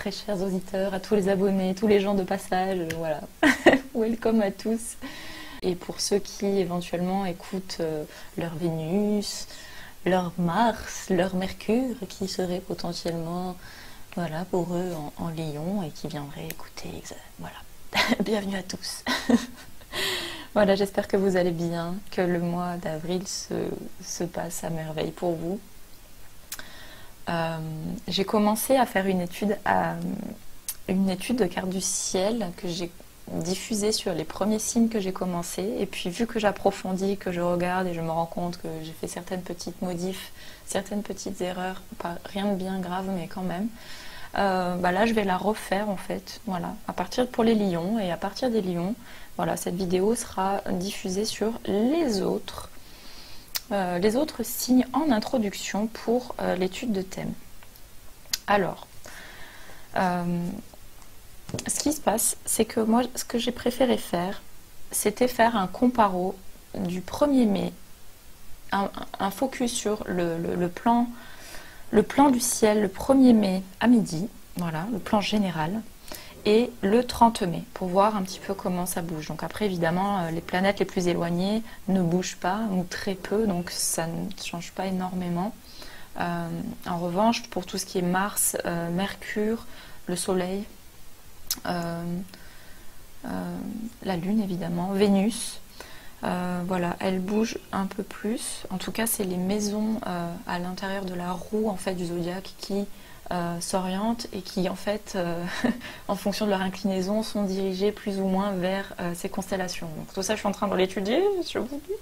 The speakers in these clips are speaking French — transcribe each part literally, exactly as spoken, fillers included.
très chers auditeurs, à tous les abonnés, tous les gens de passage, euh, voilà. Welcome à tous. Et pour ceux qui éventuellement écoutent euh, leur Vénus, leur Mars, leur Mercure, qui serait potentiellement, voilà, pour eux en, en Lion et qui viendraient écouter, voilà. Bienvenue à tous. Voilà, j'espère que vous allez bien, que le mois d'avril se, se passe à merveille pour vous. Euh, j'ai commencé à faire une étude, à, une étude de carte du ciel que j'ai diffusée sur les premiers signes que j'ai commencé. Et puis vu que j'approfondis, que je regarde et je me rends compte que j'ai fait certaines petites modifs, certaines petites erreurs, pas rien de bien grave mais quand même, euh, bah là je vais la refaire en fait, voilà, à partir pour les lions. Et à partir des lions, voilà, cette vidéo sera diffusée sur les autres Euh, les autres signes en introduction pour euh, l'étude de thème. Alors, euh, ce qui se passe, c'est que moi, ce que j'ai préféré faire, c'était faire un comparo du premier mai, un, un focus sur le, le, le, plan, le plan du ciel le premier mai à midi, voilà, le plan général, et le trente mai, pour voir un petit peu comment ça bouge. Donc après, évidemment, les planètes les plus éloignées ne bougent pas, ou très peu, donc ça ne change pas énormément. Euh, en revanche, pour tout ce qui est Mars, euh, Mercure, le Soleil, euh, euh, la Lune, évidemment, Vénus, euh, voilà, elle bouge un peu plus. En tout cas, c'est les maisons euh, à l'intérieur de la roue, en fait, du zodiaque qui Euh, s'orientent et qui en fait euh, en fonction de leur inclinaison sont dirigés plus ou moins vers euh, ces constellations. Donc tout ça je suis en train de l'étudier, je vous dis.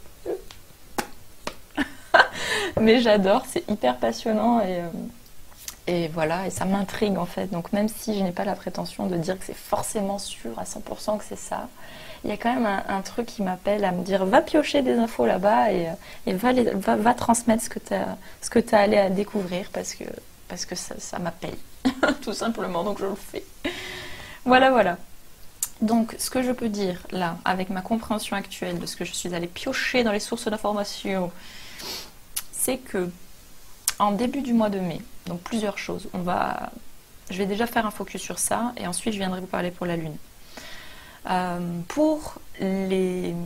Mais j'adore, c'est hyper passionnant et, euh, et voilà, et ça m'intrigue en fait. Donc même si je n'ai pas la prétention de dire que c'est forcément sûr à cent pour cent que c'est ça, il y a quand même un, un truc qui m'appelle à me dire va piocher des infos là-bas et, et va, les, va, va transmettre ce que tu as ce que tu as allé à découvrir parce que parce que ça, ça m'appelle, tout simplement, donc je le fais. Voilà, voilà. Donc, ce que je peux dire, là, avec ma compréhension actuelle de ce que je suis allée piocher dans les sources d'information, c'est que, en début du mois de mai, donc plusieurs choses, on va... Je vais déjà faire un focus sur ça, et ensuite je viendrai vous parler pour la Lune. Euh, pour les...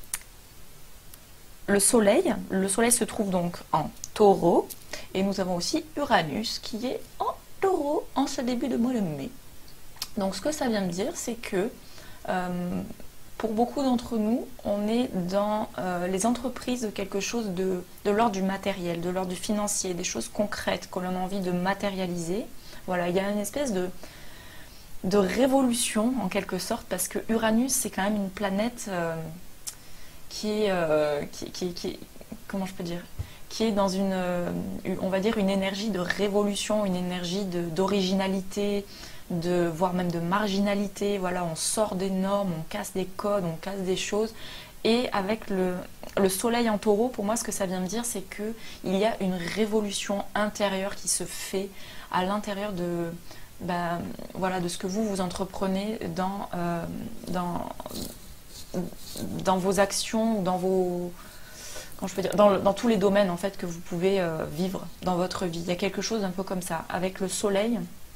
Le Soleil, le Soleil se trouve donc en Taureau, et nous avons aussi Uranus qui est en Taureau en ce début de mois de mai. Donc ce que ça vient me dire, c'est que euh, pour beaucoup d'entre nous, on est dans euh, les entreprises de quelque chose de, de l'ordre du matériel, de l'ordre du financier, des choses concrètes que l'on a envie de matérialiser. Voilà, il y a une espèce de, de révolution en quelque sorte, parce que Uranus, c'est quand même une planète euh, qui est... Euh, qui, qui, qui, comment je peux dire qui est dans une, on va dire, une énergie de révolution, une énergie d'originalité, de, voire même de marginalité. Voilà, on sort des normes, on casse des codes, on casse des choses. Et avec le, le Soleil en Taureau, pour moi, ce que ça vient me dire, c'est qu'il y a une révolution intérieure qui se fait à l'intérieur de, ben, voilà, de ce que vous, vous entreprenez dans, euh, dans, dans vos actions, dans vos... Quand je peux dire, dans, dans tous les domaines en fait que vous pouvez euh, vivre dans votre vie. Il y a quelque chose un peu comme ça. Avec le Soleil,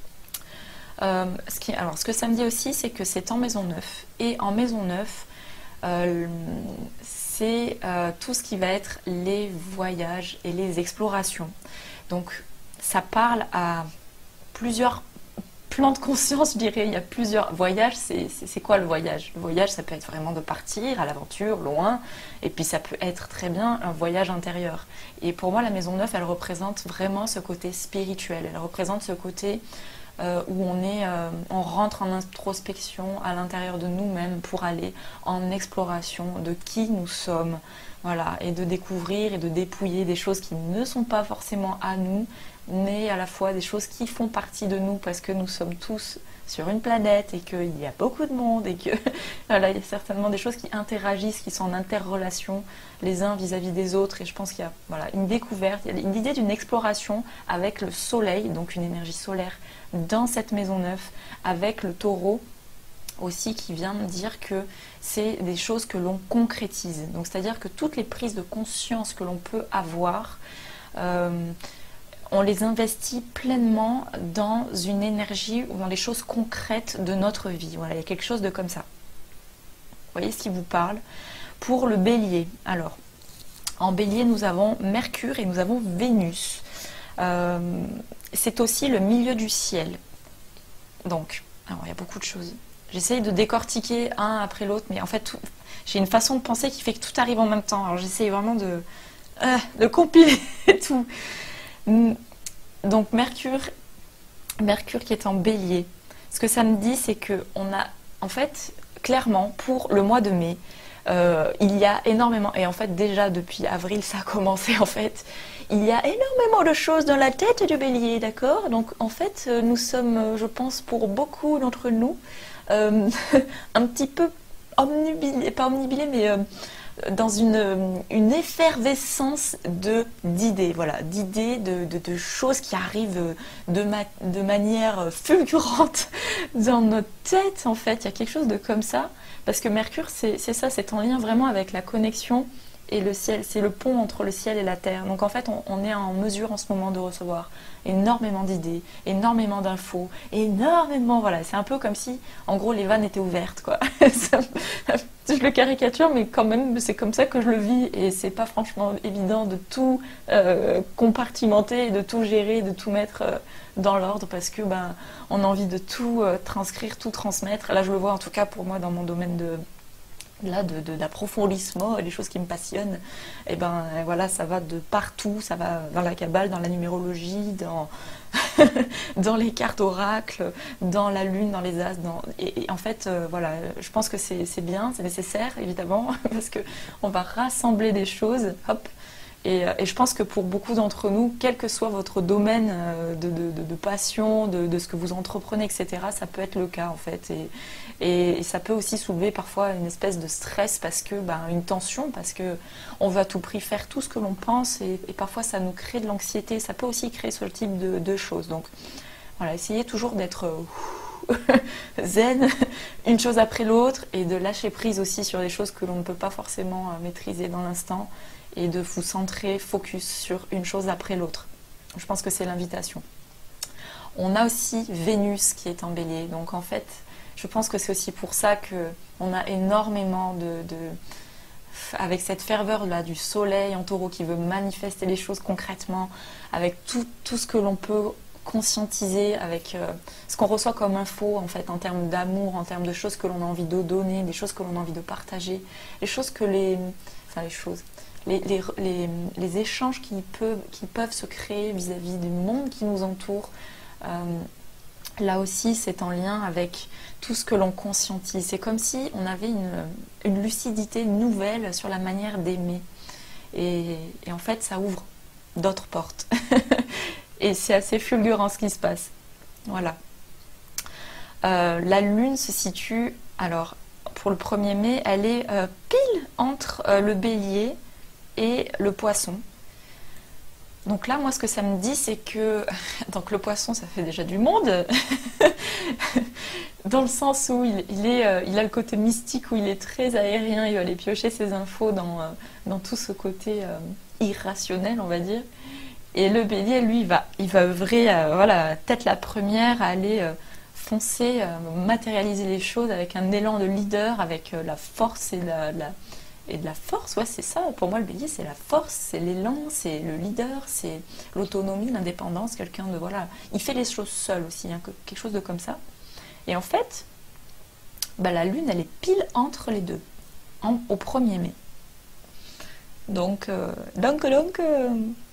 euh, ce qui, alors ce que ça me dit aussi, c'est que c'est en maison neuf. Et en maison neuf, euh, c'est euh, tout ce qui va être les voyages et les explorations. Donc ça parle à plusieurs plans de conscience, je dirais. Il y a plusieurs voyages. C'est quoi le voyage? Le voyage, ça peut être vraiment de partir à l'aventure, loin, et puis ça peut être très bien un voyage intérieur. Et pour moi, la maison neuf, elle représente vraiment ce côté spirituel. Elle représente ce côté euh, où on est, euh, on rentre en introspection à l'intérieur de nous-mêmes pour aller en exploration de qui nous sommes, voilà, et de découvrir et de dépouiller des choses qui ne sont pas forcément à nous, mais à la fois des choses qui font partie de nous parce que nous sommes tous sur une planète et qu'il y a beaucoup de monde et que voilà, il y a certainement des choses qui interagissent, qui sont en interrelation les uns vis-à-vis des autres. Et je pense qu'il y a voilà, une découverte, il y a l'idée d'une exploration avec le Soleil, donc une énergie solaire dans cette maison neuve, avec le Taureau aussi qui vient me dire que c'est des choses que l'on concrétise. Donc c'est-à-dire que toutes les prises de conscience que l'on peut avoir, euh, on les investit pleinement dans une énergie ou dans les choses concrètes de notre vie. Voilà, il y a quelque chose de comme ça. Vous voyez ce qui vous parle? Pour le bélier, alors, en bélier, nous avons Mercure et nous avons Vénus. Euh, c'est aussi le milieu du ciel. Donc, alors, il y a beaucoup de choses. J'essaye de décortiquer un après l'autre, mais en fait, j'ai une façon de penser qui fait que tout arrive en même temps. Alors, j'essaye vraiment de, euh, de compiler tout. Donc, Mercure, Mercure qui est en bélier. Ce que ça me dit, c'est qu'on a, en fait, clairement, pour le mois de mai, euh, il y a énormément, et en fait, déjà depuis avril, ça a commencé, en fait, il y a énormément de choses dans la tête du bélier, d'accord? Donc, en fait, nous sommes, je pense, pour beaucoup d'entre nous, euh, un petit peu omnibilés, pas omnibilés, mais euh, dans une, une effervescence de d'idées, voilà, d'idées, de, de, de choses qui arrivent de, ma, de manière fulgurante dans notre tête, en fait. Il y a quelque chose de comme ça, parce que Mercure, c'est ça, c'est en lien vraiment avec la connexion et le ciel, c'est le pont entre le ciel et la terre. Donc en fait, on, on est en mesure en ce moment de recevoir énormément d'idées, énormément d'infos, énormément, voilà, c'est un peu comme si, en gros, les vannes étaient ouvertes, quoi. Je le caricature, mais quand même, c'est comme ça que je le vis, et c'est pas franchement évident de tout euh, compartimenter, de tout gérer, de tout mettre euh, dans l'ordre, parce que ben, on a envie de tout euh, transcrire, tout transmettre. Là, je le vois en tout cas pour moi dans mon domaine de là de, de d'approfondissement, les choses qui me passionnent, et ben voilà, ça va de partout, ça va dans la cabale, dans la numérologie, dans dans les cartes oracles, dans la lune, dans les as, dans... Et, et en fait euh, voilà, je pense que c'est bien, c'est nécessaire évidemment, parce que on va rassembler des choses, hop. Et, et je pense que pour beaucoup d'entre nous, quel que soit votre domaine de, de, de, de passion, de, de ce que vous entreprenez, et cetera, ça peut être le cas en fait. Et, et, et ça peut aussi soulever parfois une espèce de stress, parce que, ben, une tension, parce que on veut à tout prix faire tout ce que l'on pense, et, et parfois ça nous crée de l'anxiété. Ça peut aussi créer ce type de, de choses. Donc voilà, essayez toujours d'être zen, une chose après l'autre, et de lâcher prise aussi sur des choses que l'on ne peut pas forcément maîtriser dans l'instant, et de vous centrer, focus sur une chose après l'autre. Je pense que c'est l'invitation. On a aussi Vénus qui est en bélier. Donc en fait, je pense que c'est aussi pour ça qu'on a énormément de, de... avec cette ferveur-là du soleil en taureau qui veut manifester les choses concrètement, avec tout, tout ce que l'on peut conscientiser, avec euh, ce qu'on reçoit comme info en fait, en termes d'amour, en termes de choses que l'on a envie de donner, des choses que l'on a envie de partager, les choses que les... Enfin les choses... Les, les, les, les échanges qui peuvent, qui peuvent se créer vis-à-vis du monde qui nous entoure. Euh, là aussi, c'est en lien avec tout ce que l'on conscientise. C'est comme si on avait une, une lucidité nouvelle sur la manière d'aimer. Et, et en fait, ça ouvre d'autres portes. Et c'est assez fulgurant ce qui se passe. Voilà. Euh, la Lune se situe, alors, pour le premier mai, elle est euh, pile entre euh, le Bélier et le Poisson. Donc là, moi, ce que ça me dit, c'est que... Donc le Poisson, ça fait déjà du monde. Dans le sens où il, il, est, euh, il a le côté mystique, où il est très aérien, il va aller piocher ses infos dans, euh, dans tout ce côté euh, irrationnel, on va dire. Et le Bélier, lui, il va, il va œuvrer, euh, voilà, tête la première, à aller euh, foncer, euh, matérialiser les choses avec un élan de leader, avec euh, la force et la... la Et de la force, ouais, c'est ça. Pour moi, le bélier, c'est la force, c'est l'élan, c'est le leader, c'est l'autonomie, l'indépendance, quelqu'un de, voilà... Il fait les choses seul aussi, hein, quelque chose de comme ça. Et en fait, bah, la Lune, elle est pile entre les deux, en, au premier mai. Donc, euh, donc, donc, euh,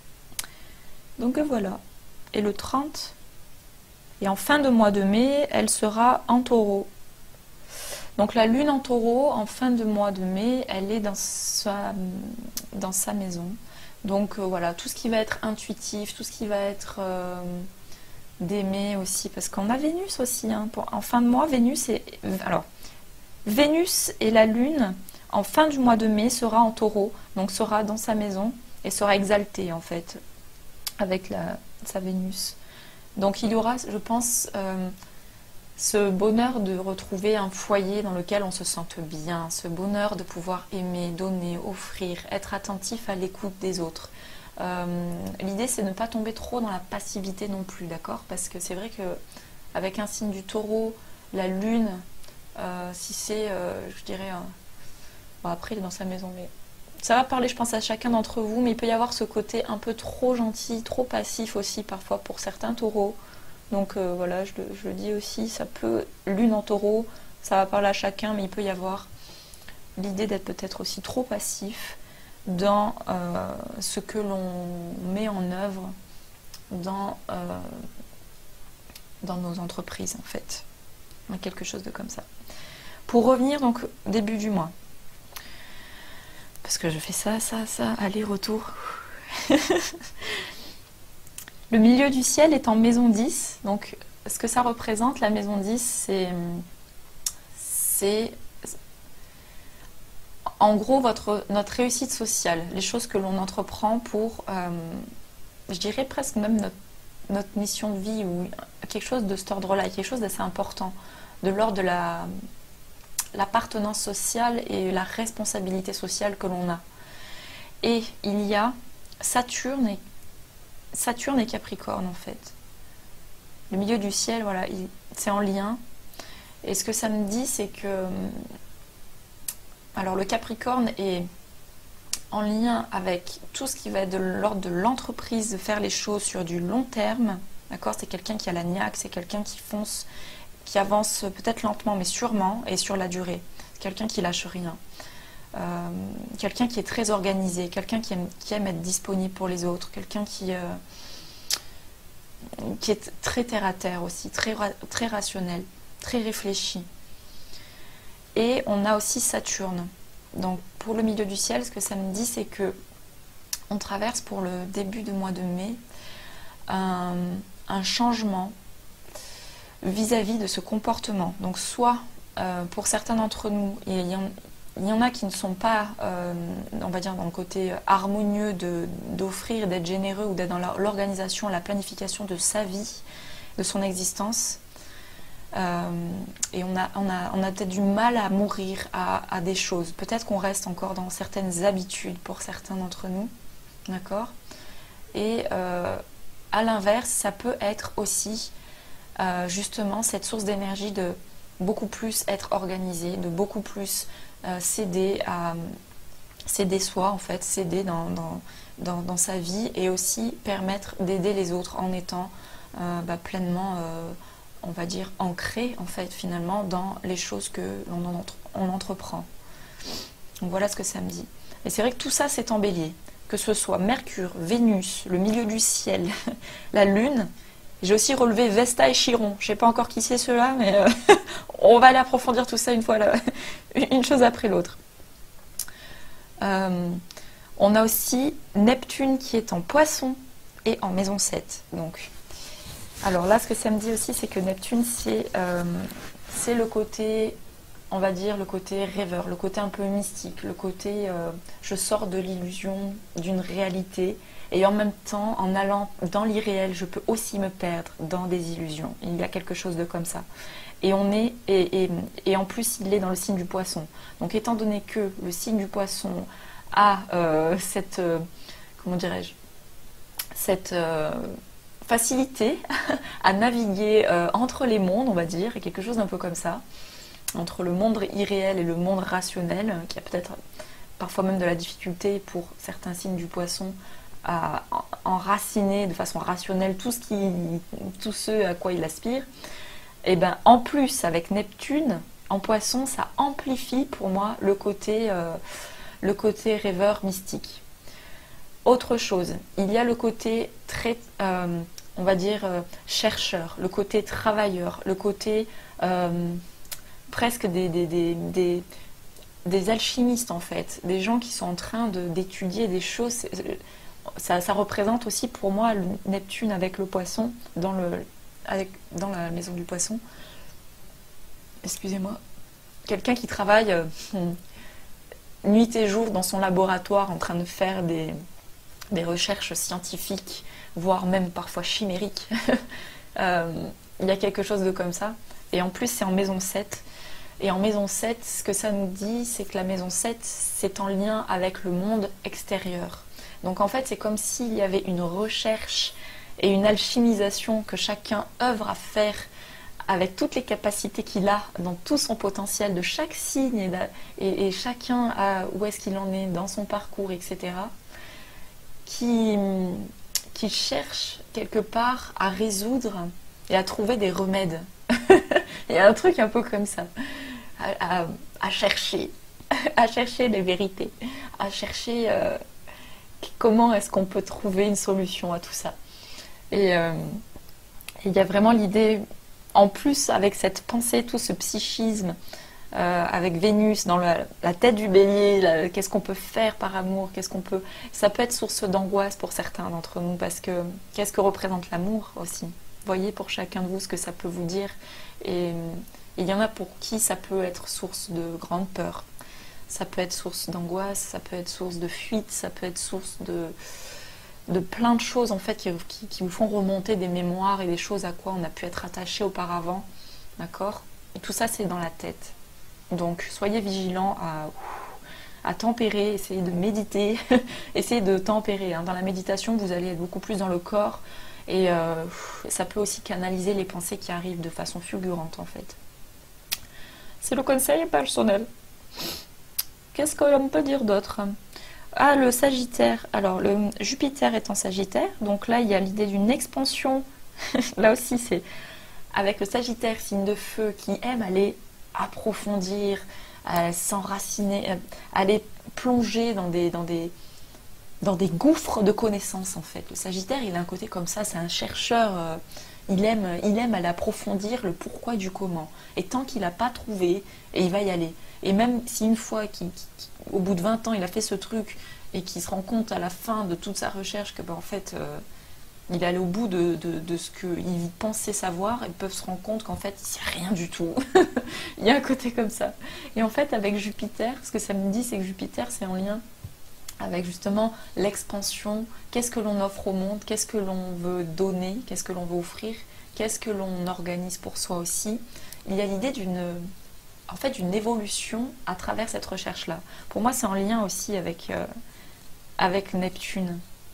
donc voilà. Et le trente, et en fin de mois de mai, elle sera en taureau. Donc la Lune en taureau, en fin de mois de mai, elle est dans sa, dans sa maison. Donc euh, voilà, tout ce qui va être intuitif, tout ce qui va être euh, d'aimer aussi, parce qu'on a Vénus aussi. Hein, pour, en fin de mois, Vénus est... Alors, Vénus et la Lune, en fin du mois de mai, sera en taureau, donc sera dans sa maison et sera exaltée en fait, avec la, sa Vénus. Donc il y aura, je pense... Euh, ce bonheur de retrouver un foyer dans lequel on se sente bien, ce bonheur de pouvoir aimer, donner, offrir, être attentif à l'écoute des autres, Euh, L'idée, c'est de ne pas tomber trop dans la passivité non plus, d'accord? Parce que c'est vrai que avec un signe du taureau, la lune, euh, si c'est, euh, je dirais, un... bon, après il est dans sa maison, mais ça va parler, je pense, à chacun d'entre vous, mais il peut y avoir ce côté un peu trop gentil, trop passif aussi parfois pour certains taureaux. Donc euh, voilà, je, je le dis aussi, ça peut, lune en taureau, ça va parler à chacun, mais il peut y avoir l'idée d'être peut-être aussi trop passif dans euh, ce que l'on met en œuvre dans, euh, dans nos entreprises en fait. Quelque chose de comme ça. Pour revenir donc début du mois, parce que je fais ça, ça, ça, aller-retour. Le milieu du ciel est en maison dix, donc ce que ça représente, la maison dix, c'est c'est en gros votre, notre réussite sociale, les choses que l'on entreprend pour, euh, je dirais presque même notre, notre mission de vie, ou quelque chose de cet ordre-là, quelque chose d'assez important, de l'ordre de la l'appartenance sociale et la responsabilité sociale que l'on a. Et il y a Saturne et, Saturne et Capricorne en fait. Le milieu du ciel, voilà, c'est en lien. Et ce que ça me dit, c'est que... Alors le Capricorne est en lien avec tout ce qui va être de l'ordre de l'entreprise, de faire les choses sur du long terme. D'accord? C'est quelqu'un qui a la niaque, c'est quelqu'un qui fonce, qui avance peut-être lentement, mais sûrement, et sur la durée. C'est quelqu'un qui lâche rien. Euh, quelqu'un qui est très organisé, quelqu'un qui aime, qui aime être disponible pour les autres, quelqu'un qui, euh, qui est très terre à terre aussi, très, très rationnel, très réfléchi. Et on a aussi Saturne. Donc pour le milieu du ciel, ce que ça me dit, c'est que on traverse pour le début du mois de mai un, un changement vis-à-vis de ce comportement. Donc soit euh, pour certains d'entre nous, il y, en, il y en a qui ne sont pas, euh, on va dire, dans le côté harmonieux de, d'offrir, d'être généreux ou d'être dans l'organisation, la planification de sa vie, de son existence. Euh, et on a, on a, on a peut-être du mal à mourir à, à des choses. Peut-être qu'on reste encore dans certaines habitudes pour certains d'entre nous. D'accord? Et euh, à l'inverse, ça peut être aussi euh, justement cette source d'énergie de beaucoup plus être organisé, de beaucoup plus euh, céder à céder soi en fait, céder dans, dans, dans, dans sa vie, et aussi permettre d'aider les autres en étant euh, bah, pleinement euh, on va dire ancré en fait finalement dans les choses que l'on entre, on entreprend. Donc voilà ce que ça me dit. Et c'est vrai que tout ça c'est en bélier, que ce soit Mercure, Vénus, le milieu du ciel, la Lune. J'ai aussi relevé Vesta et Chiron. Je ne sais pas encore qui c'est ceux-là, mais euh, on va aller approfondir tout ça une fois là, une chose après l'autre. Euh, on a aussi Neptune qui est en Poisson et en maison sept. Donc alors là, ce que ça me dit aussi, c'est que Neptune, c'est euh, c'est le côté, on va dire, le côté rêveur, le côté un peu mystique, le côté euh, je sors de l'illusion d'une réalité, et en même temps, en allant dans l'irréel, je peux aussi me perdre dans des illusions. Il y a quelque chose de comme ça. Et, on est, et, et, et en plus, il est dans le signe du Poisson. Donc étant donné que le signe du Poisson a euh, cette, euh, comment dirais-je, cette... Euh, facilité à naviguer euh, entre les mondes, on va dire, et quelque chose d'un peu comme ça, entre le monde irréel et le monde rationnel, qui a peut-être parfois même de la difficulté pour certains signes du Poisson à enraciner de façon rationnelle tout ce, qui, tout ce à quoi il aspire. Et bien en plus, avec Neptune en Poisson, ça amplifie pour moi le côté, euh, le côté rêveur mystique. Autre chose, il y a le côté très, euh, on va dire, euh, chercheur, le côté travailleur, le côté euh, presque des, des, des, des, des alchimistes en fait, des gens qui sont en train de, d'étudier des choses. Ça, ça représente aussi pour moi le Neptune avec le Poisson, dans, le, avec, dans la maison du Poisson. Excusez-moi. Quelqu'un qui travaille euh, nuit et jour dans son laboratoire en train de faire des... des recherches scientifiques, voire même parfois chimériques. euh, il y a quelque chose de comme ça. Et en plus, c'est en maison sept. Et en maison sept, ce que ça nous dit, c'est que la maison sept, c'est en lien avec le monde extérieur. Donc en fait, c'est comme s'il y avait une recherche et une alchimisation que chacun œuvre à faire avec toutes les capacités qu'il a, dans tout son potentiel de chaque signe, et, et, et chacun a où est-ce qu'il en est dans son parcours, et cetera, qui, qui cherche quelque part à résoudre et à trouver des remèdes. Il y a un truc un peu comme ça, à, à, à chercher, à chercher les vérités, à chercher euh, comment est-ce qu'on peut trouver une solution à tout ça. Et euh, il y a vraiment l'idée, en plus avec cette pensée, tout ce psychisme, euh, avec Vénus dans la, la tête du bélier, qu'est-ce qu'on peut faire par amour, qu'est-ce qu'on peut... Ça peut être source d'angoisse pour certains d'entre nous, parce que qu'est-ce que représente l'amour aussi? Voyez pour chacun de vous ce que ça peut vous dire. Et il y en a pour qui ça peut être source de grande peur. Ça peut être source d'angoisse, ça peut être source de fuite, ça peut être source de... de plein de choses en fait qui, qui, qui vous font remonter des mémoires et des choses à quoi on a pu être attaché auparavant, d'accord? Et tout ça c'est dans la tête. Donc soyez vigilants à, à tempérer, essayez de méditer, essayez de tempérer. Hein. Dans la méditation vous allez être beaucoup plus dans le corps et euh, ça peut aussi canaliser les pensées qui arrivent de façon fulgurante en fait. C'est le conseil personnel. Qu'est-ce qu'on peut dire d'autre? Ah, le Sagittaire. Alors, le Jupiter est en Sagittaire. Donc là, il y a l'idée d'une expansion. Là aussi, c'est avec le Sagittaire, signe de feu, qui aime aller approfondir, euh, s'enraciner, euh, aller plonger dans des, dans, des, dans des gouffres de connaissances, en fait. Le Sagittaire, il a un côté comme ça. C'est un chercheur. Euh, il, aime, il aime aller approfondir le pourquoi du comment. Et tant qu'il n'a pas trouvé, et il va y aller. Et même si une fois, qu'il, qu'il, au bout de vingt ans, il a fait ce truc et qu'il se rend compte à la fin de toute sa recherche que ben, en fait, euh, il est allé au bout de, de, de ce qu'il pensait savoir, ils peuvent se rendre compte qu'en fait, il ne sait rien du tout. Il y a un côté comme ça. Et en fait, avec Jupiter, ce que ça me dit, c'est que Jupiter, c'est en lien avec justement l'expansion. Qu'est-ce que l'on offre au monde? Qu'est-ce que l'on veut donner? Qu'est-ce que l'on veut offrir? Qu'est-ce que l'on organise pour soi aussi? Il y a l'idée d'une... en fait une évolution à travers cette recherche-là. Pour moi, c'est en lien aussi avec, euh, avec Neptune.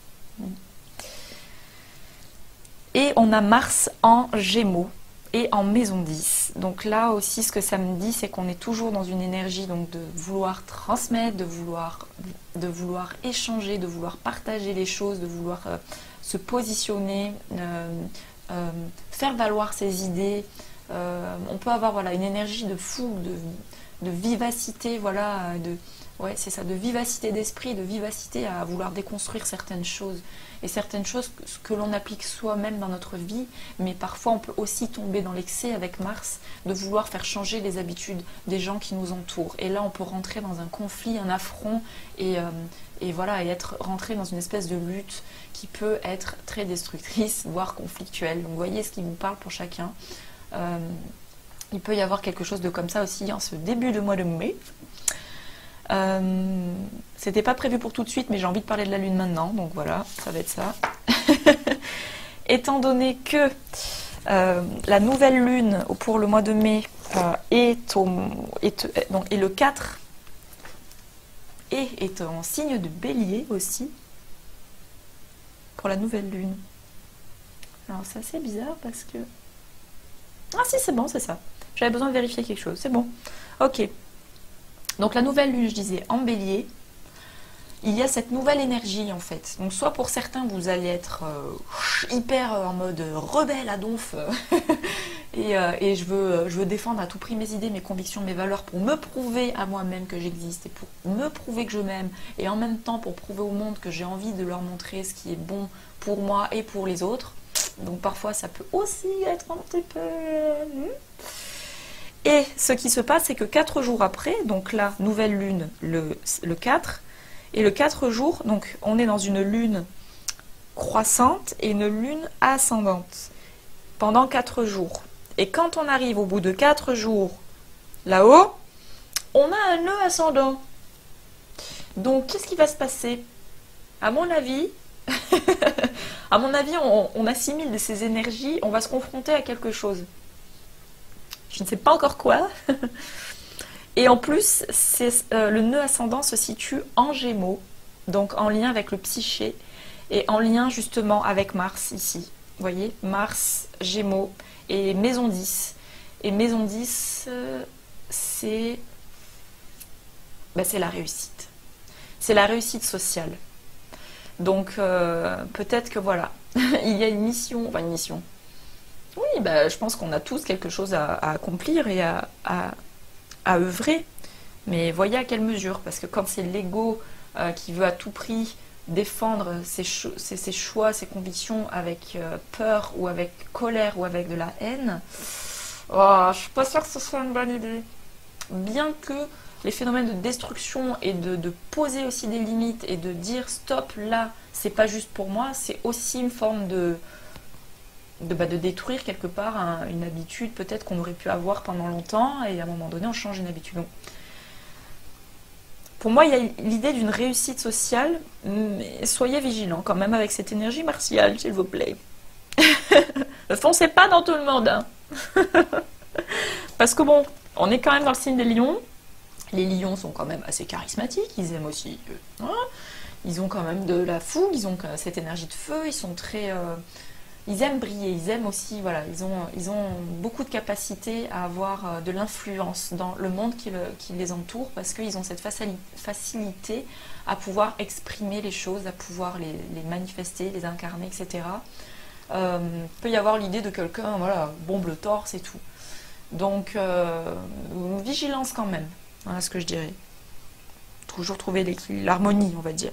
Et on a Mars en Gémeaux et en maison dix. Donc là aussi, ce que ça me dit, c'est qu'on est toujours dans une énergie donc, de vouloir transmettre, de vouloir, de vouloir échanger, de vouloir partager les choses, de vouloir euh, se positionner, euh, euh, faire valoir ses idées. Euh, on peut avoir voilà, une énergie de fou, de, de vivacité, voilà, de, ouais, c'est ça, de vivacité d'esprit, de vivacité à vouloir déconstruire certaines choses. Et certaines choses que, que l'on applique soi-même dans notre vie, mais parfois on peut aussi tomber dans l'excès avec Mars, de vouloir faire changer les habitudes des gens qui nous entourent. Et là, on peut rentrer dans un conflit, un affront, et, euh, et voilà, et être rentré dans une espèce de lutte qui peut être très destructrice, voire conflictuelle. Donc, vous voyez ce qui vous parle pour chacun. Euh, il peut y avoir quelque chose de comme ça aussi en ce début de mois de mai. Euh, C'était pas prévu pour tout de suite, mais j'ai envie de parler de la Lune maintenant, donc voilà, ça va être ça. Étant donné que euh, la nouvelle Lune pour le mois de mai euh, est, au, est, donc, est le quatre et est en signe de Bélier aussi pour la nouvelle Lune. Alors c'est assez bizarre parce que... Ah si, c'est bon, c'est ça. J'avais besoin de vérifier quelque chose, c'est bon. Ok. Donc la nouvelle lune, je disais, en bélier, il y a cette nouvelle énergie en fait. Donc soit pour certains, vous allez être euh, hyper en mode rebelle à donf et, euh, et je, veux, je veux défendre à tout prix mes idées, mes convictions, mes valeurs pour me prouver à moi-même que j'existe et pour me prouver que je m'aime et en même temps pour prouver au monde que j'ai envie de leur montrer ce qui est bon pour moi et pour les autres. Donc parfois ça peut aussi être un petit peu... Et ce qui se passe, c'est que quatre jours après, donc là, nouvelle lune, le, le quatre, et le quatre jours, donc on est dans une lune croissante et une lune ascendante pendant quatre jours. Et quand on arrive au bout de quatre jours là-haut, on a un nœud ascendant. Donc qu'est-ce qui va se passer? À mon avis, à mon avis, on, on assimile ces énergies, on va se confronter à quelque chose. Je ne sais pas encore quoi. Et en plus, euh, le nœud ascendant se situe en Gémeaux. donc en lien avec le psyché et en lien justement avec Mars ici. Vous voyez, Mars, Gémeaux et maison dix. Et maison dix, euh, c'est ben, c'est la réussite. C'est la réussite sociale. Donc euh, peut-être que voilà, il y a une mission, enfin une mission. Oui, ben, je pense qu'on a tous quelque chose à, à accomplir et à, à, à œuvrer. Mais voyez à quelle mesure, parce que quand c'est l'ego euh, qui veut à tout prix défendre ses, cho ses, ses choix, ses convictions avec euh, peur ou avec colère ou avec de la haine, oh, je suis pas sûre que ce soit une bonne idée. Bien que les phénomènes de destruction et de, de poser aussi des limites et de dire stop, là, c'est pas juste pour moi, c'est aussi une forme de, de, bah, de détruire quelque part un, une habitude peut-être qu'on aurait pu avoir pendant longtemps et à un moment donné on change une habitude. Donc, pour moi, il y a l'idée d'une réussite sociale, mais soyez vigilants quand même avec cette énergie martiale, s'il vous plaît. Ne foncez pas dans tout le monde. Hein. Parce que bon, on est quand même dans le signe des lions. Les lions sont quand même assez charismatiques, ils aiment aussi... Euh, hein, ils ont quand même de la fougue, ils ont cette énergie de feu, ils sont très... Euh, ils aiment briller, ils aiment aussi... Voilà, ils ont, ils ont beaucoup de capacité à avoir euh, de l'influence dans le monde qui, le, qui les entoure, parce qu'ils ont cette facilité à pouvoir exprimer les choses, à pouvoir les, les manifester, les incarner, et cetera. Euh, il peut y avoir l'idée de quelqu'un, voilà, bombe le torse et tout. Donc, euh, vigilance quand même. Voilà ce que je dirais. Toujours trouver l'harmonie, on va dire.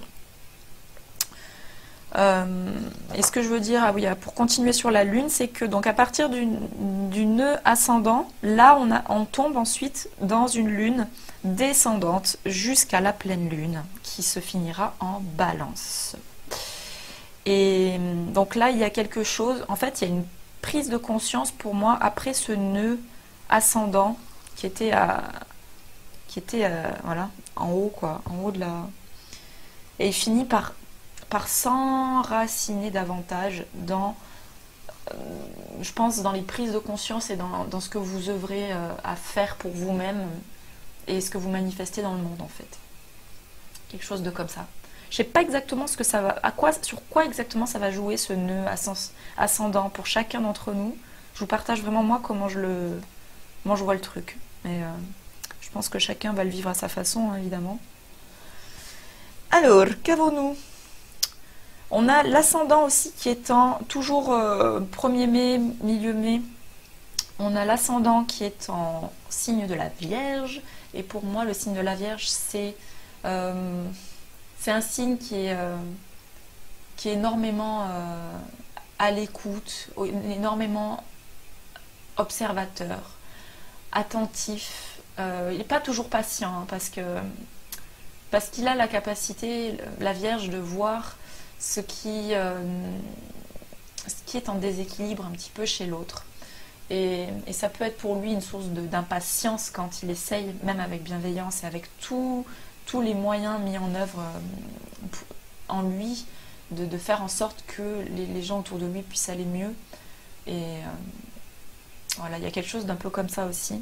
Euh, et ce que je veux dire, ah oui, pour continuer sur la Lune, c'est que donc à partir du, du nœud ascendant, là on, a, on tombe ensuite dans une Lune descendante jusqu'à la pleine Lune, qui se finira en Balance. Et donc là, il y a quelque chose, en fait, il y a une prise de conscience pour moi après ce nœud ascendant qui était à... qui était euh, voilà, en haut, quoi, en haut de la... Et il finit par, par s'enraciner davantage dans, euh, je pense, dans les prises de conscience et dans, dans ce que vous œuvrez euh, à faire pour vous-même et ce que vous manifestez dans le monde, en fait. Quelque chose de comme ça. Je sais pas exactement ce que ça va, à quoi, sur quoi exactement ça va jouer ce nœud ascendant pour chacun d'entre nous. Je vous partage vraiment moi comment je le, comment je vois le truc. Mais euh, je pense que chacun va le vivre à sa façon, hein, évidemment. Alors, qu'avons-nous? On a l'ascendant aussi qui est en toujours euh, premier mai, milieu mai. On a l'ascendant qui est en signe de la Vierge. Et pour moi, le signe de la Vierge, c'est euh, c'est un signe qui est, euh, qui est énormément euh, à l'écoute, énormément observateur, attentif. Euh, il n'est pas toujours patient, hein, parce que parce qu'il a la capacité, la Vierge, de voir ce qui, euh, ce qui est en déséquilibre un petit peu chez l'autre. Et, et ça peut être pour lui une source d'impatience quand il essaye, même avec bienveillance et avec tout, tous les moyens mis en œuvre euh, en lui, de, de faire en sorte que les, les gens autour de lui puissent aller mieux. Et euh, voilà, il y a quelque chose d'un peu comme ça aussi.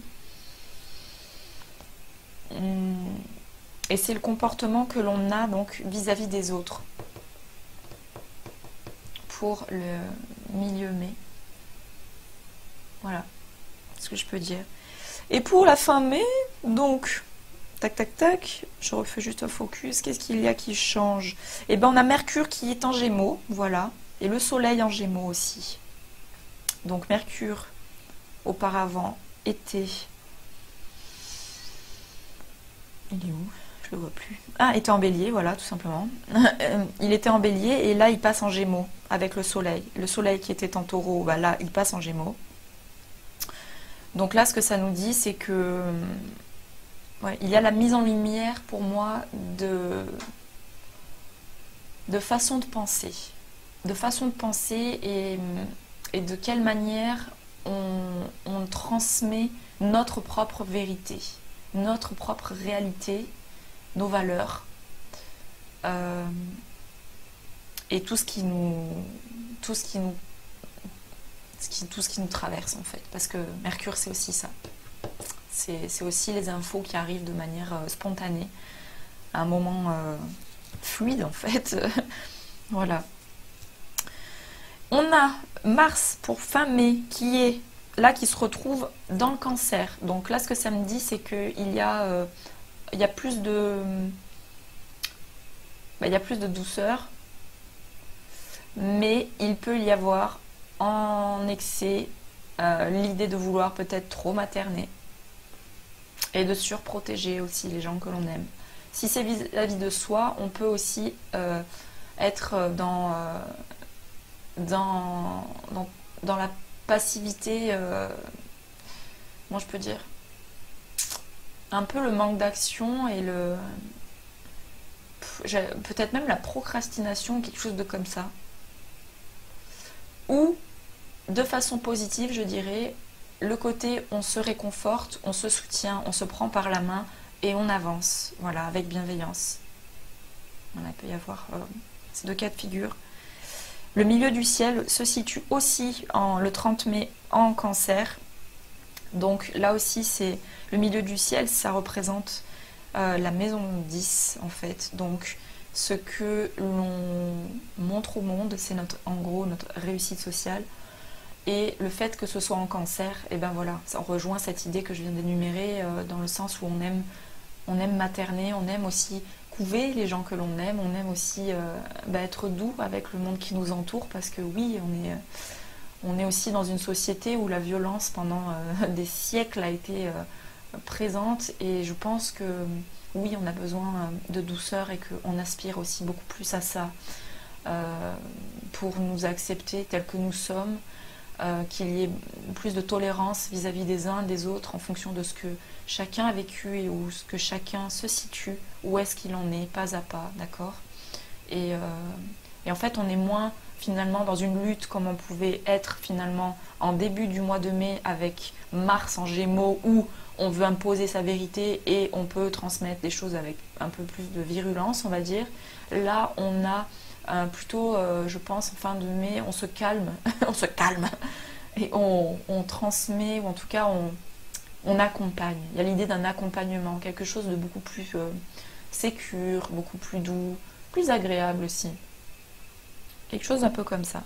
Et c'est le comportement que l'on a donc vis-à-vis des autres pour le milieu mai. Voilà ce que je peux dire. Et pour la fin mai, donc, tac, tac, tac, je refais juste un focus. Qu'est-ce qu'il y a qui change? Eh bien, on a Mercure qui est en Gémeaux, voilà, et le Soleil en Gémeaux aussi. Donc, Mercure, auparavant, était... Il est où? Je le vois plus. Ah, était en Bélier, voilà, tout simplement. Il était en Bélier, et là, il passe en Gémeaux, avec le Soleil. Le Soleil qui était en Taureau, bah là, il passe en Gémeaux. Donc là, ce que ça nous dit, c'est que ouais, il y a la mise en lumière, pour moi, de, de façon de penser. De façon de penser et, et de quelle manière on, on transmet notre propre vérité, notre propre réalité, nos valeurs, euh, et tout ce qui nous... Tout ce qui nous Qui, tout ce qui nous traverse en fait, parce que Mercure c'est aussi ça, c'est aussi les infos qui arrivent de manière euh, spontanée à un moment, euh, fluide en fait. Voilà. On a Mars pour fin mai qui est là, qui se retrouve dans le Cancer. Donc là, ce que ça me dit, c'est qu'il y a, euh, il y a plus de, bah, il y a plus de douceur, mais il peut y avoir en excès euh, l'idée de vouloir peut-être trop materner et de surprotéger aussi les gens que l'on aime. Si c'est vis-à-vis de soi, on peut aussi euh, être dans, euh, dans, dans, dans la passivité, euh, moi je peux dire, un peu le manque d'action et le peut-être même la procrastination, quelque chose de comme ça. Ou, de façon positive, je dirais, le côté on se réconforte, on se soutient, on se prend par la main et on avance, voilà, avec bienveillance. Voilà, il peut y avoir euh, ces deux cas de figure. Le milieu du ciel se situe aussi en, le trente mai en Cancer. Donc là aussi, c'est le milieu du ciel, ça représente euh, la maison dix en fait. Donc ce que l'on montre au monde, c'est notre, en gros notre réussite sociale. Et le fait que ce soit en Cancer, et ben voilà, ça rejoint cette idée que je viens d'énumérer euh, dans le sens où on aime, on aime materner, on aime aussi couver les gens que l'on aime, on aime aussi euh, bah, être doux avec le monde qui nous entoure, parce que oui, on est, on est aussi dans une société où la violence pendant euh, des siècles a été euh, présente, et je pense que oui, on a besoin de douceur et qu'on aspire aussi beaucoup plus à ça euh, pour nous accepter tels que nous sommes. Euh, qu'il y ait plus de tolérance vis-à-vis des uns des autres en fonction de ce que chacun a vécu et où ce que chacun se situe, où est-ce qu'il en est, pas à pas, d'accord, et, euh, et en fait on est moins finalement dans une lutte comme on pouvait être finalement en début du mois de mai avec Mars en Gémeaux, où on veut imposer sa vérité et on peut transmettre des choses avec un peu plus de virulence, on va dire. Là on a Euh, plutôt, euh, je pense, en fin de mai, on se calme, on se calme, et on, on transmet, ou en tout cas, on, on accompagne. Il y a l'idée d'un accompagnement, quelque chose de beaucoup plus euh, sécure, beaucoup plus doux, plus agréable aussi. Quelque chose un peu comme ça.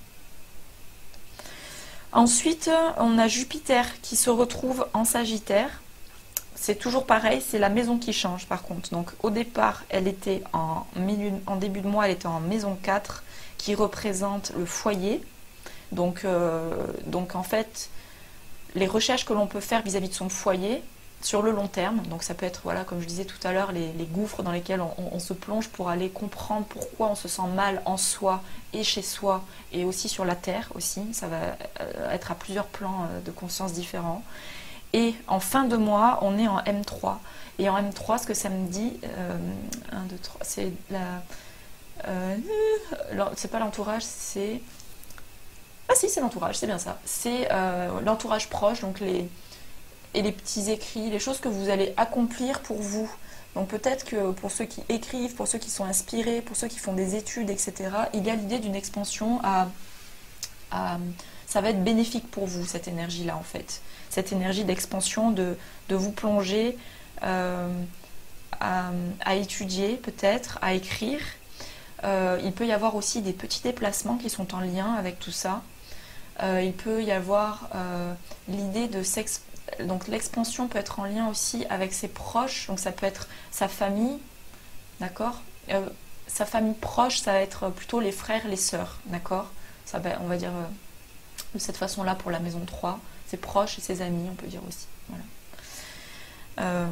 Ensuite, on a Jupiter qui se retrouve en Sagittaire. C'est toujours pareil, c'est la maison qui change par contre. Donc au départ, elle était en, milieu, en début de mois, elle était en maison quatre, qui représente le foyer. Donc, euh, donc en fait, les recherches que l'on peut faire vis-à-vis de son foyer sur le long terme, donc ça peut être, voilà, comme je disais tout à l'heure, les, les gouffres dans lesquels on, on, on se plonge pour aller comprendre pourquoi on se sent mal en soi et chez soi, et aussi sur la terre aussi, ça va être à plusieurs plans de conscience différents. Et en fin de mois, on est en M trois. Et en M trois, ce que ça me dit, euh, un, deux, trois, c'est la... Euh, c'est pas l'entourage, c'est... Ah si, c'est l'entourage, c'est bien ça. C'est euh, l'entourage proche, donc les... et les petits écrits, les choses que vous allez accomplir pour vous. Donc peut-être que pour ceux qui écrivent, pour ceux qui sont inspirés, pour ceux qui font des études, et cetera, il y a l'idée d'une expansion à... à ça va être bénéfique pour vous, cette énergie-là, en fait. Cette énergie d'expansion, de, de vous plonger, euh, à, à étudier peut-être, à écrire. Euh, il peut y avoir aussi des petits déplacements qui sont en lien avec tout ça. Euh, il peut y avoir euh, l'idée de s'ex... Donc l'expansion peut être en lien aussi avec ses proches, donc ça peut être sa famille, d'accord, euh, sa famille proche, ça va être plutôt les frères, les sœurs, d'accord, ça va, on va dire... Euh, de cette façon-là pour la maison trois, ses proches et ses amis, on peut dire aussi. Voilà. Euh...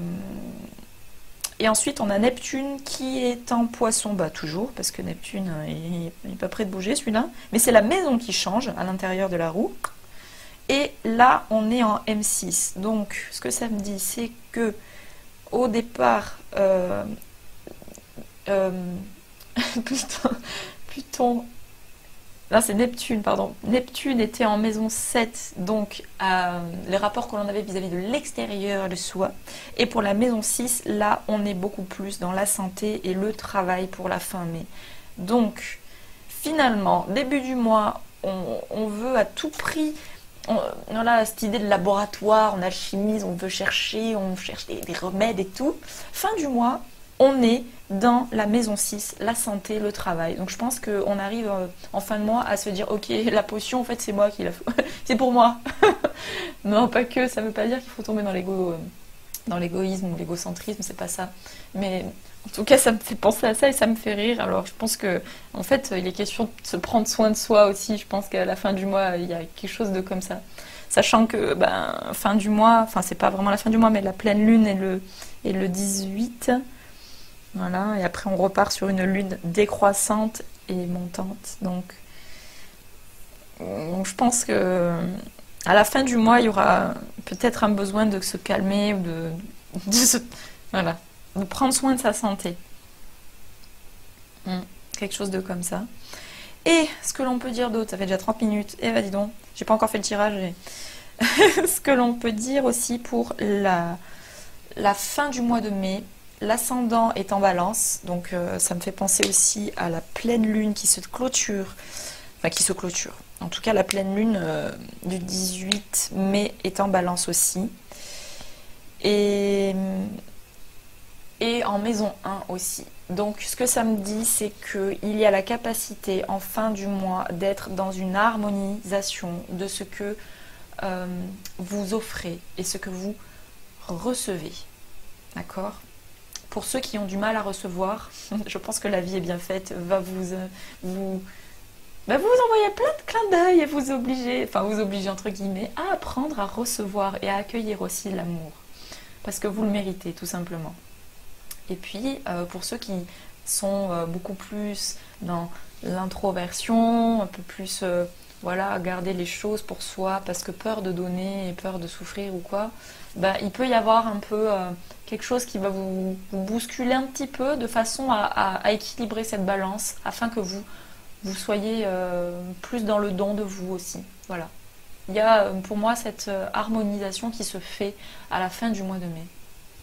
Et ensuite, on a Neptune qui est en Poisson, bah toujours, parce que Neptune, il n'est pas prêt de bouger celui-là, mais c'est la maison qui change à l'intérieur de la roue. Et là, on est en M six. Donc, ce que ça me dit, c'est que au départ, euh, euh, Pluton, Pluton Là, c'est Neptune, pardon. Neptune était en maison sept, donc euh, les rapports que l'on avait vis-à-vis de l'extérieur de soi. Et pour la maison six, là, on est beaucoup plus dans la santé et le travail pour la fin mai. Donc, finalement, début du mois, on, on veut à tout prix... On, on a cette idée de laboratoire, on alchimise, on veut chercher, on cherche des, des remèdes et tout. Fin du mois, on est dans la maison six, la santé, le travail. Donc je pense qu'on arrive euh, en fin de mois à se dire, ok, la potion, en fait, c'est moi qui la fais. C'est pour moi. Non, pas que, ça veut pas dire qu'il faut tomber dans l'égo, euh, dans l'égoïsme ou l'égocentrisme, c'est pas ça. Mais en tout cas, ça me fait penser à ça et ça me fait rire. Alors je pense que, en fait, il est question de se prendre soin de soi aussi. Je pense qu'à la fin du mois, il y a quelque chose de comme ça. Sachant que, ben, fin du mois, enfin, c'est pas vraiment la fin du mois, mais la pleine lune est le, est le dix-huit. Voilà, et après on repart sur une lune décroissante et montante. Donc, donc je pense que à la fin du mois, il y aura peut-être un besoin de se calmer ou de, de se, voilà, de prendre soin de sa santé. Hmm, quelque chose de comme ça. Et ce que l'on peut dire d'autre, ça fait déjà trente minutes. Et bah dis donc, j'ai pas encore fait le tirage. Et... ce que l'on peut dire aussi pour la, la fin du mois de mai. L'ascendant est en balance, donc euh, ça me fait penser aussi à la pleine lune qui se clôture, enfin qui se clôture. En tout cas, la pleine lune euh, du dix-huit mai est en balance aussi. Et, et en maison un aussi. Donc ce que ça me dit, c'est qu'il y a la capacité en fin du mois d'être dans une harmonisation de ce que euh, vous offrez et ce que vous recevez. D'accord ? Pour ceux qui ont du mal à recevoir, je pense que la vie est bien faite, va vous, euh, vous, bah vous envoyer plein de clins d'œil et vous obliger, enfin vous obliger entre guillemets, à apprendre à recevoir et à accueillir aussi l'amour. Parce que vous le méritez tout simplement. Et puis, euh, pour ceux qui sont euh, beaucoup plus dans l'introversion, un peu plus, euh, voilà, garder les choses pour soi, parce que peur de donner et peur de souffrir ou quoi, bah, il peut y avoir un peu euh, quelque chose qui va vous, vous bousculer un petit peu de façon à, à, à équilibrer cette balance afin que vous, vous soyez euh, plus dans le don de vous aussi. Voilà. Il y a pour moi cette euh, harmonisation qui se fait à la fin du mois de mai.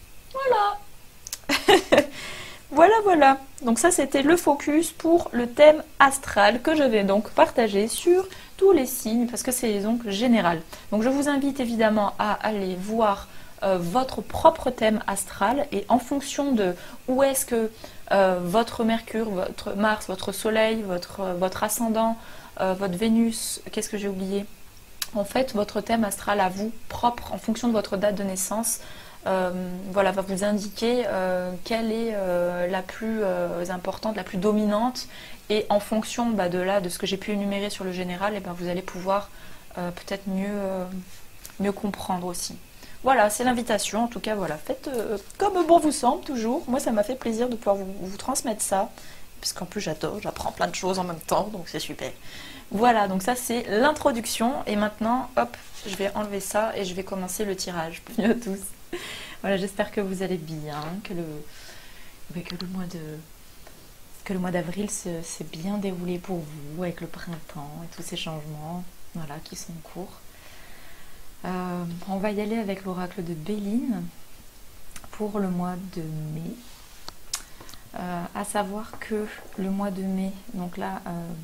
Voilà. Voilà, voilà. Donc ça, c'était le focus pour le thème astral que je vais donc partager sur tous les signes parce que c'est donc général. Donc je vous invite évidemment à aller voir euh, votre propre thème astral et en fonction de où est-ce que euh, votre Mercure, votre Mars, votre Soleil, votre, euh, votre ascendant, euh, votre Vénus, qu'est-ce que j'ai oublié ? En fait, votre thème astral à vous, propre, en fonction de votre date de naissance, Euh, voilà, va vous indiquer euh, quelle est euh, la plus euh, importante, la plus dominante, et en fonction bah, de là, de ce que j'ai pu énumérer sur le général, et ben, vous allez pouvoir euh, peut-être mieux, euh, mieux comprendre aussi. Voilà, c'est l'invitation. En tout cas, voilà, faites euh, comme bon vous semble toujours. Moi, ça m'a fait plaisir de pouvoir vous, vous transmettre ça, parce qu'en plus j'adore, j'apprends plein de choses en même temps, donc c'est super. Voilà, donc ça c'est l'introduction, et maintenant, hop, je vais enlever ça et je vais commencer le tirage. Bienvenue à tous. Voilà, j'espère que vous allez bien, que le, que le mois de que le mois d'avril s'est bien déroulé pour vous avec le printemps et tous ces changements, voilà, qui sont en cours. Euh, on va y aller avec l'oracle de Béline pour le mois de mai. Euh, à savoir que le mois de mai, donc là, euh,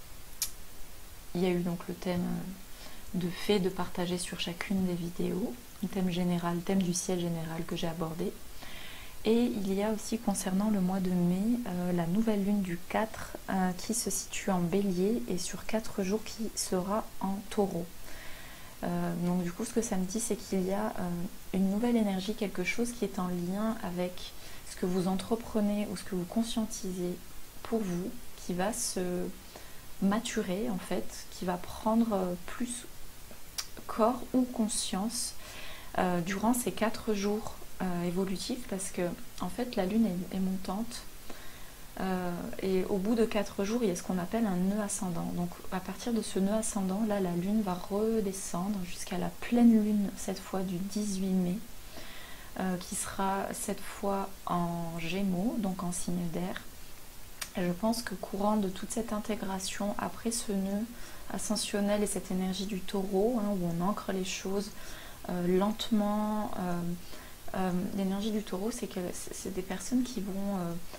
il y a eu donc le thème de fait de partager sur chacune des vidéos. Le thème général, le thème du ciel général que j'ai abordé. Et il y a aussi concernant le mois de mai, euh, la nouvelle lune du quatre euh, qui se situe en bélier et sur quatre jours qui sera en taureau. Euh, donc du coup ce que ça me dit c'est qu'il y a euh, une nouvelle énergie, quelque chose qui est en lien avec ce que vous entreprenez ou ce que vous conscientisez pour vous, qui va se maturer en fait, qui va prendre euh, plus corps ou conscience Euh, durant ces quatre jours euh, évolutifs, parce que en fait la lune est, est montante euh, et au bout de quatre jours il y a ce qu'on appelle un nœud ascendant. Donc à partir de ce nœud ascendant là, la lune va redescendre jusqu'à la pleine lune, cette fois du dix-huit mai, euh, qui sera cette fois en Gémeaux, donc en signe d'air. Et je pense que courant de toute cette intégration, après ce nœud ascensionnel et cette énergie du taureau, hein, où on ancre les choses Euh, lentement, euh, euh, l'énergie du taureau, c'est que c'est des personnes qui vont euh,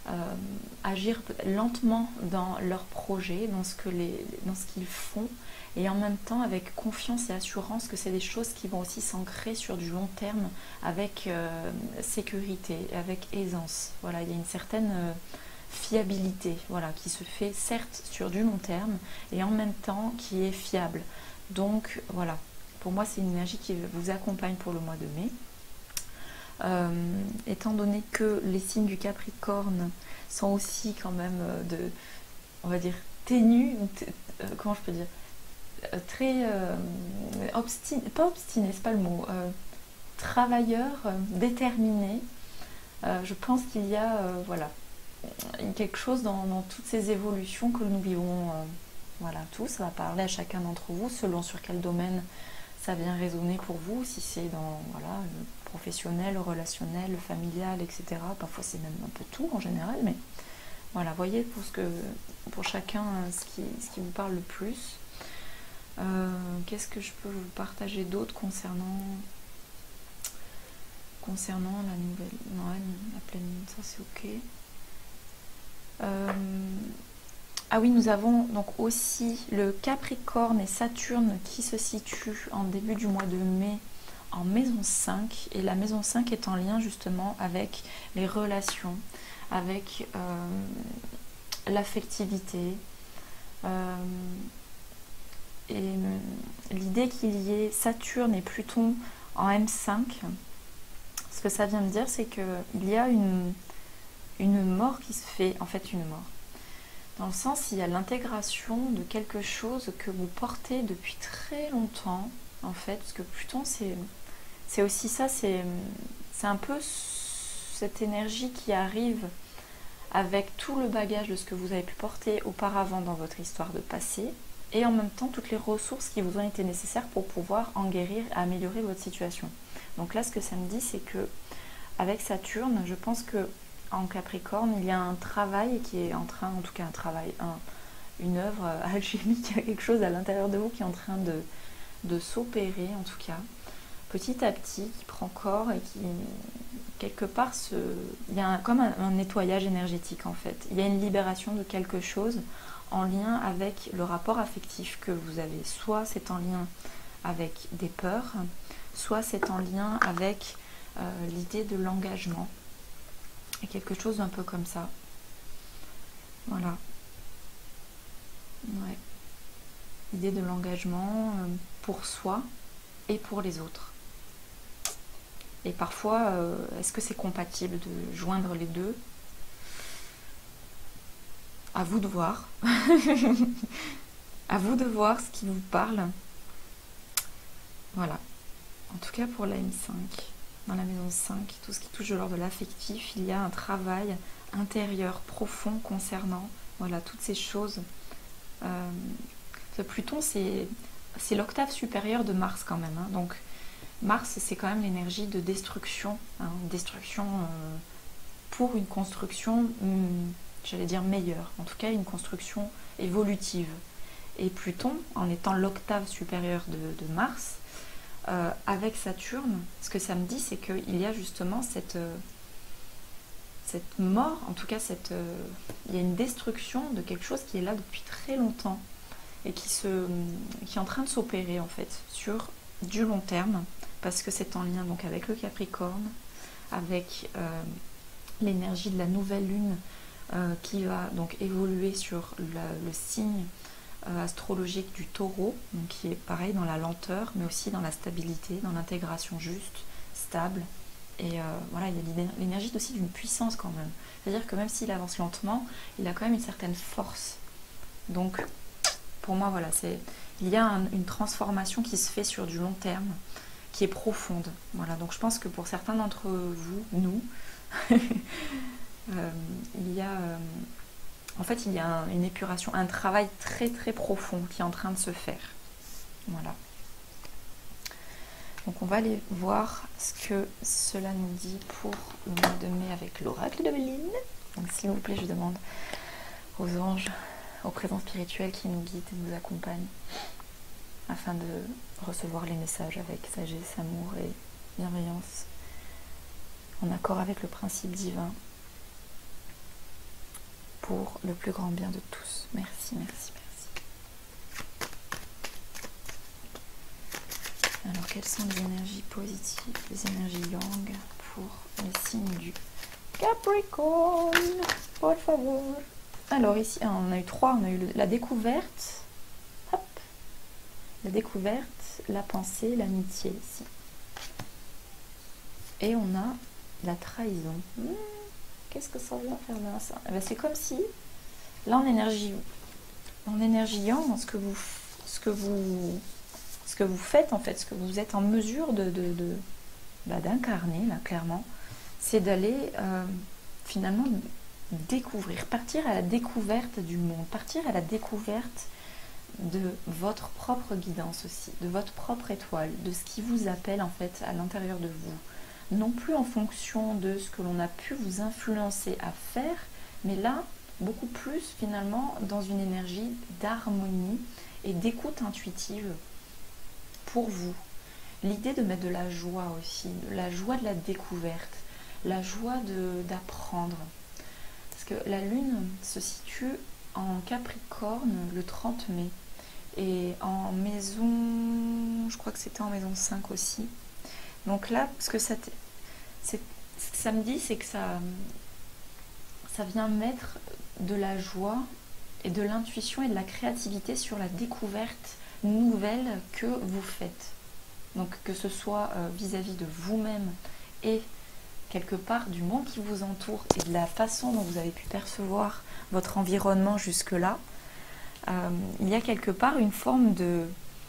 euh, agir lentement dans leurs projets, dans ce que les, dans ce qu'ils font, et en même temps avec confiance et assurance que c'est des choses qui vont aussi s'ancrer sur du long terme avec euh, sécurité, avec aisance. Voilà, il y a une certaine euh, fiabilité, voilà, qui se fait certes sur du long terme et en même temps qui est fiable. Donc voilà, pour moi c'est une énergie qui vous accompagne pour le mois de mai. Euh, étant donné que les signes du Capricorne sont aussi quand même de, on va dire, ténus, euh, comment je peux dire, euh, très euh, obstinés, pas obstinés, c'est pas le mot, euh, travailleurs, euh, déterminés. Euh, je pense qu'il y a, euh, voilà, quelque chose dans, dans toutes ces évolutions que nous vivons, euh, voilà, tous. Ça va parler à chacun d'entre vous selon sur quel domaine ça vient résonner pour vous, si c'est dans, voilà, le professionnel, le relationnel, le familial, et cetera. Parfois c'est même un peu tout en général, mais voilà, voyez pour, ce que, pour chacun ce qui, ce qui vous parle le plus. Euh, Qu'est-ce que je peux vous partager d'autre concernant, concernant la nouvelle, non, la pleine lune, ça c'est ok. Euh, Ah oui, nous avons donc aussi le Capricorne et Saturne qui se situent en début du mois de mai en maison cinq. Et la maison cinq est en lien justement avec les relations, avec euh, l'affectivité. Euh, et l'idée qu'il y ait Saturne et Pluton en M cinq, ce que ça vient de dire, c'est qu'il y a une, une mort qui se fait, en fait une mort. Dans le sens, il y a l'intégration de quelque chose que vous portez depuis très longtemps, en fait, parce que Pluton, c'est aussi ça, c'est un peu cette énergie qui arrive avec tout le bagage de ce que vous avez pu porter auparavant dans votre histoire de passé, et en même temps toutes les ressources qui vous ont été nécessaires pour pouvoir en guérir, améliorer votre situation. Donc là, ce que ça me dit, c'est que avec Saturne, je pense que en Capricorne, il y a un travail qui est en train, en tout cas un travail, un, une œuvre alchimique, il y a quelque chose à l'intérieur de vous qui est en train de, de s'opérer, en tout cas, petit à petit, qui prend corps et qui, quelque part, se, il y a un, comme un, un nettoyage énergétique en fait. Il y a une libération de quelque chose en lien avec le rapport affectif que vous avez. Soit c'est en lien avec des peurs, soit c'est en lien avec euh, l'idée de l'engagement. Quelque chose d'un peu comme ça. Voilà. Ouais. L'idée de l'engagement euh, pour soi et pour les autres. Et parfois, euh, est-ce que c'est compatible de joindre les deux? À vous de voir. À vous de voir ce qui vous parle. Voilà. En tout cas pour la M cinq. Dans la maison cinq, tout ce qui touche de l'ordre de l'affectif, il y a un travail intérieur profond concernant, voilà, toutes ces choses. Euh, Pluton, c'est l'octave supérieure de Mars quand même. Hein. Donc Mars, c'est quand même l'énergie de destruction, hein, destruction euh, pour une construction, hum, j'allais dire meilleure, en tout cas une construction évolutive. Et Pluton, en étant l'octave supérieure de, de Mars, Euh, avec Saturne, ce que ça me dit, c'est qu'il y a justement cette, euh, cette mort, en tout cas, cette, euh, il y a une destruction de quelque chose qui est là depuis très longtemps et qui, se, qui est en train de s'opérer en fait sur du long terme, parce que c'est en lien donc avec le Capricorne, avec euh, l'énergie de la nouvelle lune euh, qui va donc évoluer sur la, le signe astrologique du taureau, donc qui est pareil dans la lenteur, mais aussi dans la stabilité, dans l'intégration juste, stable. Et euh, voilà, il y a l'énergie aussi d'une puissance quand même. C'est-à-dire que même s'il avance lentement, il a quand même une certaine force. Donc, pour moi, voilà, c'est il y a un, une transformation qui se fait sur du long terme, qui est profonde. Voilà, donc je pense que pour certains d'entre vous, nous, euh, il y a... Euh, En fait, il y a un, une épuration, un travail très très profond qui est en train de se faire. Voilà. Donc on va aller voir ce que cela nous dit pour le mois de mai avec l'oracle de Béline. Donc s'il vous plaît, je demande aux anges, aux présences spirituelles qui nous guident et nous accompagnent afin de recevoir les messages avec sagesse, amour et bienveillance, en accord avec le principe divin. pour le plus grand bien de tous. Merci, merci, merci. Alors, quelles sont les énergies positives, les énergies yang pour les signes du Capricorne, por favor. Alors ici, on a eu trois, on a eu la découverte, hop, la découverte, la pensée, l'amitié ici. Et on a la trahison. Hmm, qu'est-ce que ça vient faire là, ça? Eh ben, c'est comme si, là en énergie, en énergie yang, ce que vous, ce que vous, ce que vous faites en fait, ce que vous êtes en mesure de, de, de bah, d'incarner là clairement, c'est d'aller euh, finalement découvrir, partir à la découverte du monde, partir à la découverte de votre propre guidance aussi, de votre propre étoile, de ce qui vous appelle en fait à l'intérieur de vous. Non plus en fonction de ce que l'on a pu vous influencer à faire, mais là, beaucoup plus finalement dans une énergie d'harmonie et d'écoute intuitive pour vous. L'idée de mettre de la joie aussi, de la joie de la découverte, la joie d'apprendre. Parce que la Lune se situe en Capricorne le trente mai. Et en maison, je crois que c'était en maison cinq aussi. Donc là, ce que ça, ce que ça me dit, c'est que ça, ça vient mettre de la joie et de l'intuition et de la créativité sur la découverte nouvelle que vous faites. Donc que ce soit vis-à-vis de vous-même et quelque part du monde qui vous entoure et de la façon dont vous avez pu percevoir votre environnement jusque-là, euh, il y a quelque part une forme de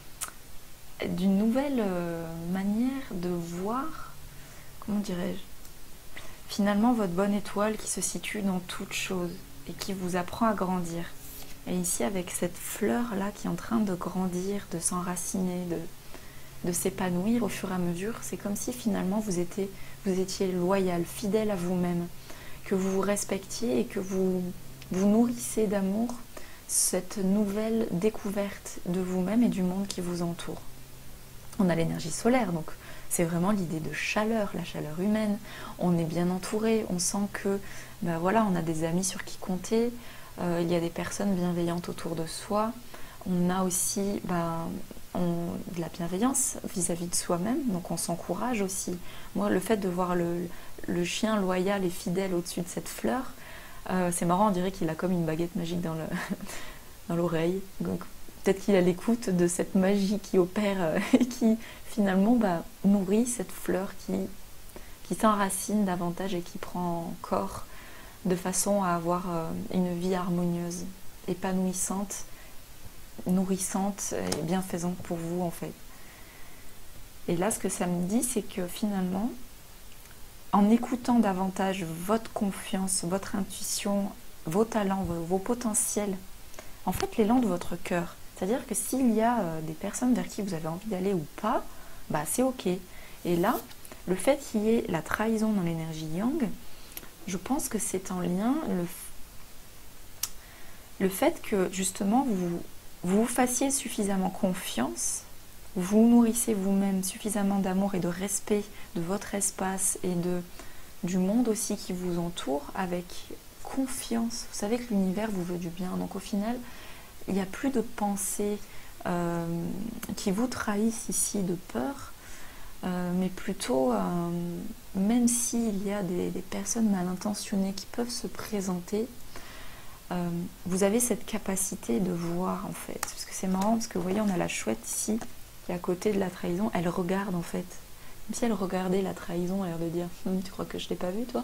d'une nouvelle euh, manière de voir, comment dirais-je, finalement votre bonne étoile qui se situe dans toute chose et qui vous apprend à grandir. Et ici avec cette fleur là qui est en train de grandir, de s'enraciner, de, de s'épanouir au fur et à mesure, c'est comme si finalement vous étiez, vous étiez loyal, fidèle à vous-même, que vous vous respectiez et que vous vous nourrissez d'amour cette nouvelle découverte de vous-même et du monde qui vous entoure. On a l'énergie solaire, donc c'est vraiment l'idée de chaleur, la chaleur humaine. On est bien entouré, on sent que ben voilà, on a des amis sur qui compter, euh, il y a des personnes bienveillantes autour de soi. On a aussi ben, on, de la bienveillance vis-à-vis de soi-même, donc on s'encourage aussi. Moi, le fait de voir le, le chien loyal et fidèle au-dessus de cette fleur, euh, c'est marrant, on dirait qu'il a comme une baguette magique dans le dans l'oreille. Donc peut-être qu'il a l'écoute de cette magie qui opère euh, et qui finalement bah, nourrit cette fleur qui, qui s'enracine davantage et qui prend corps de façon à avoir euh, une vie harmonieuse, épanouissante, nourrissante et bienfaisante pour vous en fait. Et là ce que ça me dit, c'est que finalement en écoutant davantage votre confiance, votre intuition, vos talents, vos, vos potentiels, en fait l'élan de votre cœur, c'est-à-dire que s'il y a euh, des personnes vers qui vous avez envie d'aller ou pas, bah c'est ok. Et là, le fait qu'il y ait la trahison dans l'énergie yang, je pense que c'est en lien le, le fait que justement vous, vous vous fassiez suffisamment confiance, vous nourrissez vous-même suffisamment d'amour et de respect de votre espace et de, du monde aussi qui vous entoure avec confiance. Vous savez que l'univers vous veut du bien, donc au final, il n'y a plus de pensées euh, qui vous trahissent ici de peur, euh, mais plutôt, euh, même s'il y a des, des personnes mal intentionnées qui peuvent se présenter, euh, vous avez cette capacité de voir en fait. Parce que c'est marrant, parce que vous voyez, on a la chouette ici, qui est à côté de la trahison, elle regarde en fait. Comme si elle regardait la trahison, elle a l'air de dire hm, tu crois que je t'ai pas vu toi?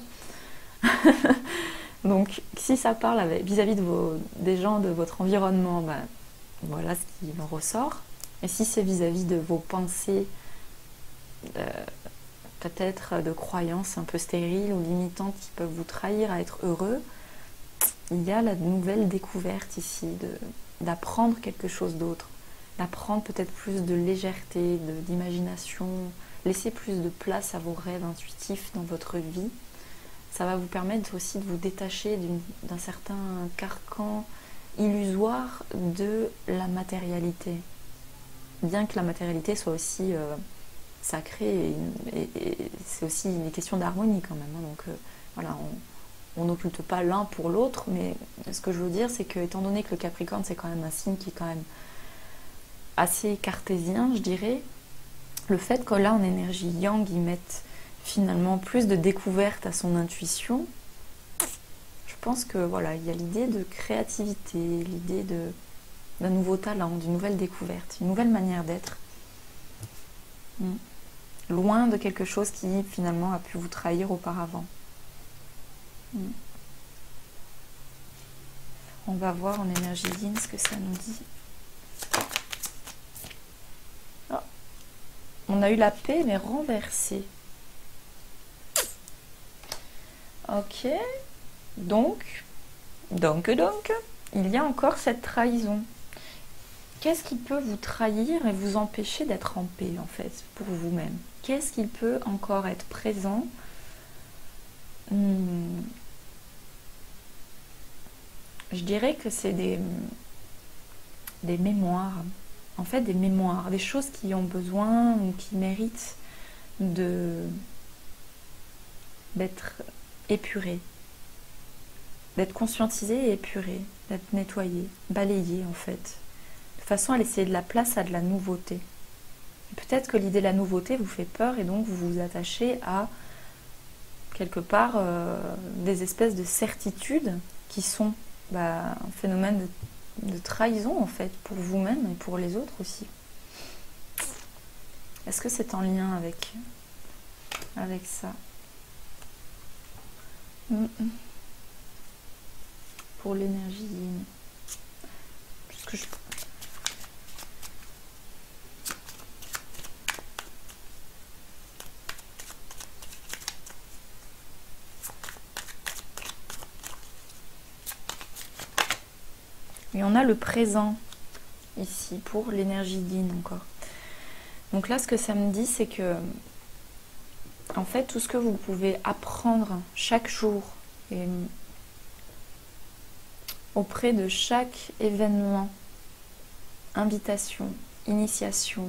Donc si ça parle vis-à-vis de vos, des gens de votre environnement, ben, voilà ce qui en ressort. Et si c'est vis-à-vis de vos pensées, euh, peut-être de croyances un peu stériles ou limitantes qui peuvent vous trahir à être heureux, il y a la nouvelle découverte ici d'apprendre quelque chose d'autre, d'apprendre peut-être plus de légèreté, d'imagination, laisser plus de place à vos rêves intuitifs dans votre vie. Ça va vous permettre aussi de vous détacher d'un certain carcan illusoire de la matérialité. Bien que la matérialité soit aussi euh, sacrée, et, et, et c'est aussi une question d'harmonie quand même. Hein, donc euh, voilà, on n'occulte pas l'un pour l'autre, mais ce que je veux dire, c'est que étant donné que le Capricorne, c'est quand même un signe qui est quand même assez cartésien, je dirais, le fait que là, en énergie yang, il mette finalement plus de découverte à son intuition, je pense que voilà, il y a l'idée de créativité, l'idée de d'un nouveau talent, d'une nouvelle découverte, une nouvelle manière d'être. Mm. Loin de quelque chose qui finalement a pu vous trahir auparavant. Mm. On va voir en énergie yin ce que ça nous dit. Oh. On a eu la paix mais renversée. Ok. Donc, donc, donc, il y a encore cette trahison. Qu'est-ce qui peut vous trahir et vous empêcher d'être en paix, en fait, pour vous-même? Qu'est-ce qui peut encore être présent? hmm. Je dirais que c'est des, des mémoires. En fait, des mémoires, des choses qui ont besoin ou qui méritent de d'être épurées, d'être conscientisées et épurées, d'être nettoyées, balayées, en fait. De façon à laisser de la place à de la nouveauté. Peut-être que l'idée de la nouveauté vous fait peur et donc vous vous attachez à quelque part euh, des espèces de certitudes qui sont bah, un phénomène de, de trahison en fait pour vous-même et pour les autres aussi. Est-ce que c'est en lien avec, avec ça? mm -mm. Pour l'énergie yin. Puisque je... Et on a le présent ici pour l'énergie yin encore. Donc là, ce que ça me dit, c'est que en fait, tout ce que vous pouvez apprendre chaque jour et auprès de chaque événement, invitation, initiation,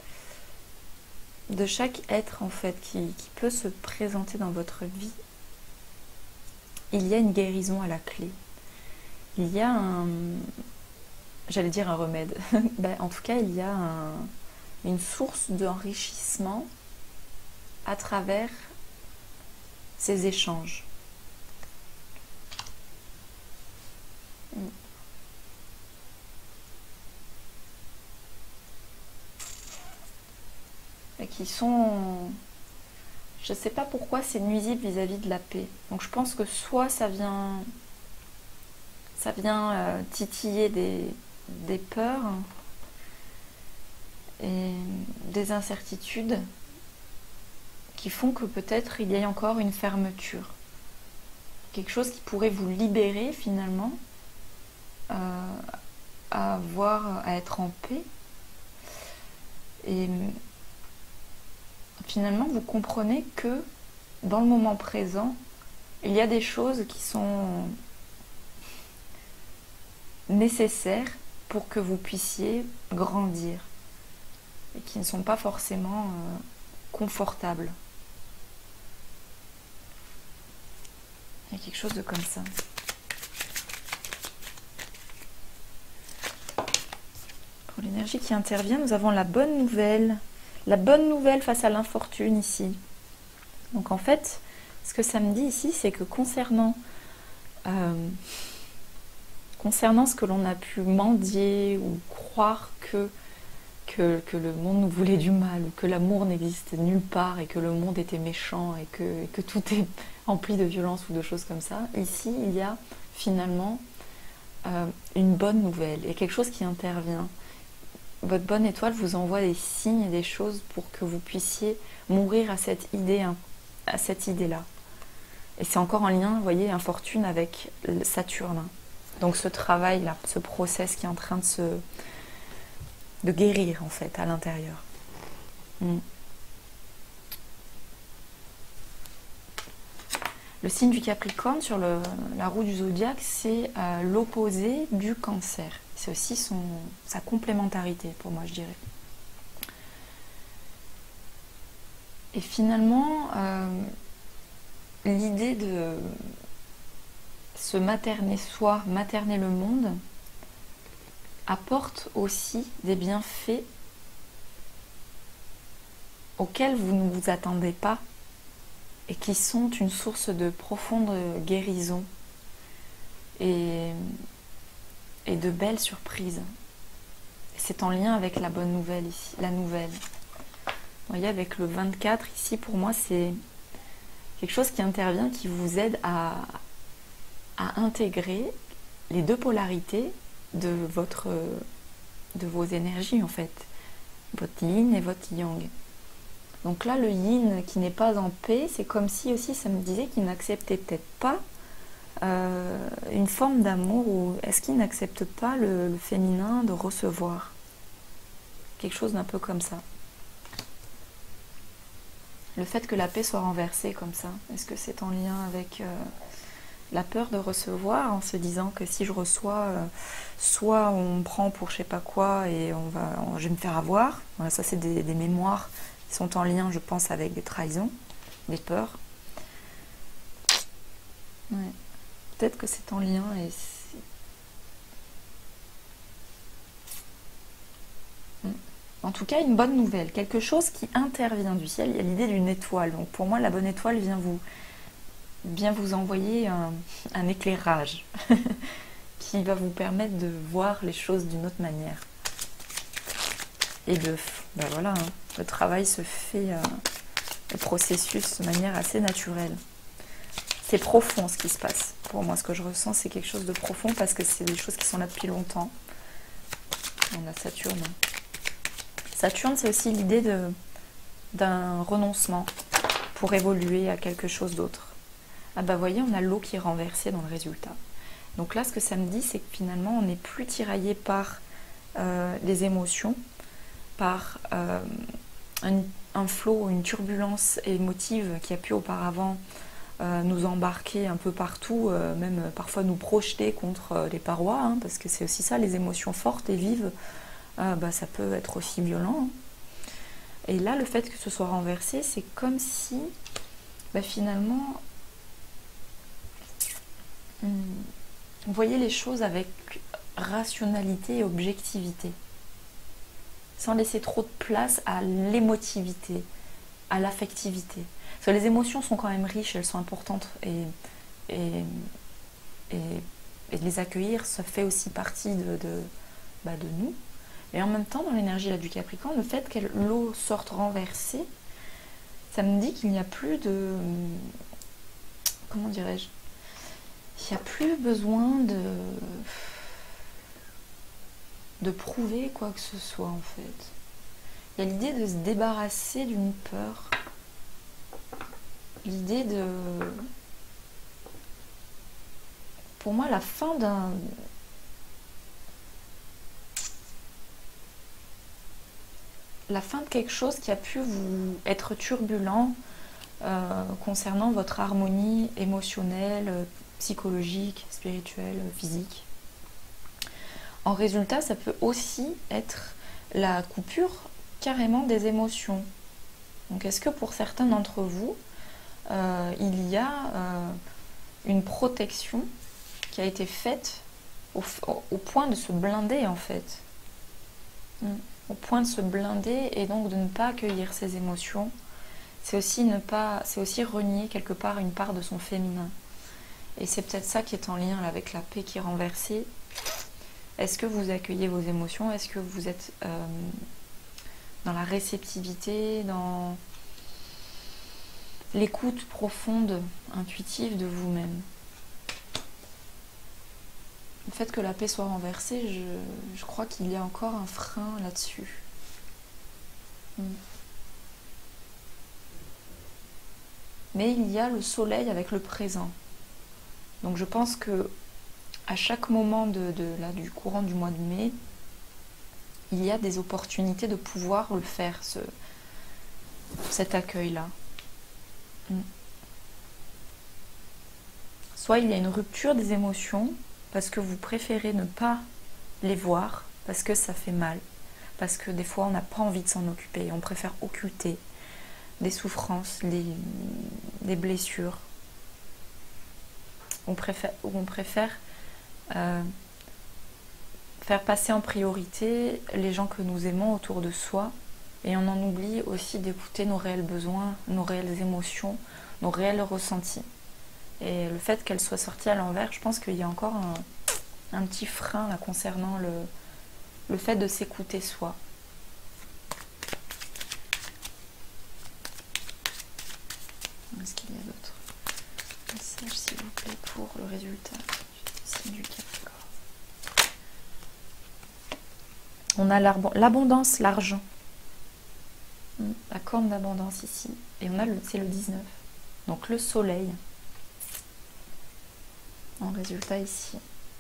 de chaque être en fait qui, qui peut se présenter dans votre vie, il y a une guérison à la clé. Il y a un, j'allais dire un remède, ben, en tout cas il y a un, une source d'enrichissement à travers ces échanges. Et qui sont... Je ne sais pas pourquoi c'est nuisible vis-à-vis de la paix. Donc je pense que soit ça vient... Ça vient euh, titiller des, des peurs et des incertitudes qui font que peut-être il y ait encore une fermeture. Quelque chose qui pourrait vous libérer finalement euh, à avoir, à être en paix. Et finalement, vous comprenez que dans le moment présent, il y a des choses qui sont nécessaires pour que vous puissiez grandir et qui ne sont pas forcément euh, confortables. Il y a quelque chose de comme ça. Pour l'énergie qui intervient, nous avons la bonne nouvelle. La bonne nouvelle face à l'infortune ici. Donc en fait, ce que ça me dit ici, c'est que concernant, euh, concernant ce que l'on a pu mendier ou croire que, que, que le monde nous voulait du mal, ou que l'amour n'existait nulle part, et que le monde était méchant, et que, et que tout est empli de violence ou de choses comme ça, ici il y a finalement euh, une bonne nouvelle, il y a quelque chose qui intervient. Votre bonne étoile vous envoie des signes et des choses pour que vous puissiez mourir à cette idée, à cette idée-là. Et c'est encore en lien, vous voyez, infortune avec Saturne. Donc ce travail-là, ce process qui est en train de se de guérir en fait à l'intérieur. Mm. Le signe du Capricorne sur le, la roue du zodiaque, c'est euh, l'opposé du Cancer. C'est aussi son, sa complémentarité pour moi, je dirais. Et finalement, euh, l'idée de, se materner soi, materner le monde, apporte aussi des bienfaits auxquels vous ne vous attendez pas et qui sont une source de profonde guérison et, et de belles surprises. C'est en lien avec la bonne nouvelle ici, la nouvelle. Vous voyez, avec le vingt-quatre ici, pour moi, c'est quelque chose qui intervient, qui vous aide à, à intégrer les deux polarités de, votre, de vos énergies, en fait. Votre yin et votre yang. Donc là, le yin qui n'est pas en paix, c'est comme si aussi ça me disait qu'il n'acceptait peut-être pas euh, une forme d'amour, ou est-ce qu'il n'accepte pas le, le féminin de recevoir? Quelque chose d'un peu comme ça. Le fait que la paix soit renversée comme ça, est-ce que c'est en lien avec euh, la peur de recevoir, en se disant que si je reçois, euh, soit on me prend pour je sais pas quoi et on va, on, je vais me faire avoir. Voilà, ça c'est des, des mémoires qui sont en lien, je pense, avec des trahisons, des peurs. Ouais. Peut-être que c'est en lien et en tout cas, une bonne nouvelle, quelque chose qui intervient du ciel. Il y a l'idée d'une étoile. Donc pour moi, la bonne étoile vient vous, vient vous envoyer un, un éclairage qui va vous permettre de voir les choses d'une autre manière. Et de, ben voilà, hein, le travail se fait, euh, le processus de manière assez naturelle. C'est profond ce qui se passe. Pour moi, ce que je ressens, c'est quelque chose de profond parce que c'est des choses qui sont là depuis longtemps. On a Saturne. Saturne, c'est aussi l'idée d'un renoncement pour évoluer à quelque chose d'autre. Ah bah voyez, on a l'eau qui est renversée dans le résultat. Donc là, ce que ça me dit, c'est que finalement, on n'est plus tiraillé par euh, les émotions, par euh, un, un flot, une turbulence émotive qui a pu auparavant euh, nous embarquer un peu partout, euh, même parfois nous projeter contre euh, les parois, hein, parce que c'est aussi ça, les émotions fortes et vives. Ah bah, ça peut être aussi violent. Et là, le fait que ce soit renversé, c'est comme si, bah, finalement, hum, vous voyez les choses avec rationalité et objectivité, sans laisser trop de place à l'émotivité, à l'affectivité. Parce que les émotions sont quand même riches, elles sont importantes, et, et, et, et les accueillir, ça fait aussi partie de, de, bah, de nous. Et en même temps, dans l'énergie là, du Capricorne, le fait que l'eau sorte renversée, ça me dit qu'il n'y a plus de... Comment dirais-je? Il n'y a plus besoin de... de prouver quoi que ce soit, en fait. Il y a l'idée de se débarrasser d'une peur. L'idée de... Pour moi, la fin d'un... la fin de quelque chose qui a pu vous être turbulent euh, concernant votre harmonie émotionnelle, psychologique, spirituelle, physique. En résultat, ça peut aussi être la coupure carrément des émotions. Donc est-ce que pour certains d'entre vous, euh, il y a euh, une protection qui a été faite au, au point de se blinder en fait mm. Au point de se blinder et donc de ne pas accueillir ses émotions, c'est aussi ne pas, c'est aussi renier quelque part une part de son féminin. Et c'est peut-être ça qui est en lien avec la paix qui est renversée. Est-ce que vous accueillez vos émotions? Est-ce que vous êtes euh, dans la réceptivité, dans l'écoute profonde, intuitive de vous-même? Le fait que la paix soit renversée, je, je crois qu'il y a encore un frein là-dessus. Mm. Mais il y a le soleil avec le présent. Donc je pense que à chaque moment de, de, là, du courant du mois de mai, il y a des opportunités de pouvoir le faire, ce, cet accueil-là. Mm. Soit il y a une rupture des émotions, parce que vous préférez ne pas les voir, parce que ça fait mal, parce que des fois on n'a pas envie de s'en occuper, on préfère occulter des souffrances, des, des blessures. on préfère, où on préfère euh, faire passer en priorité les gens que nous aimons autour de soi, et on en oublie aussi d'écouter nos réels besoins, nos réelles émotions, nos réels ressentis. Et le fait qu'elle soit sortie à l'envers, je pense qu'il y a encore un, un petit frein là, concernant le, le fait de s'écouter soi. Est-ce qu'il y a d'autres messages, s'il vous plaît, pour le résultat du Capricorne? On a l'abondance, l'argent. La corne d'abondance ici. Et on a le, c'est le dix-neuf. Donc le soleil. En résultat ici.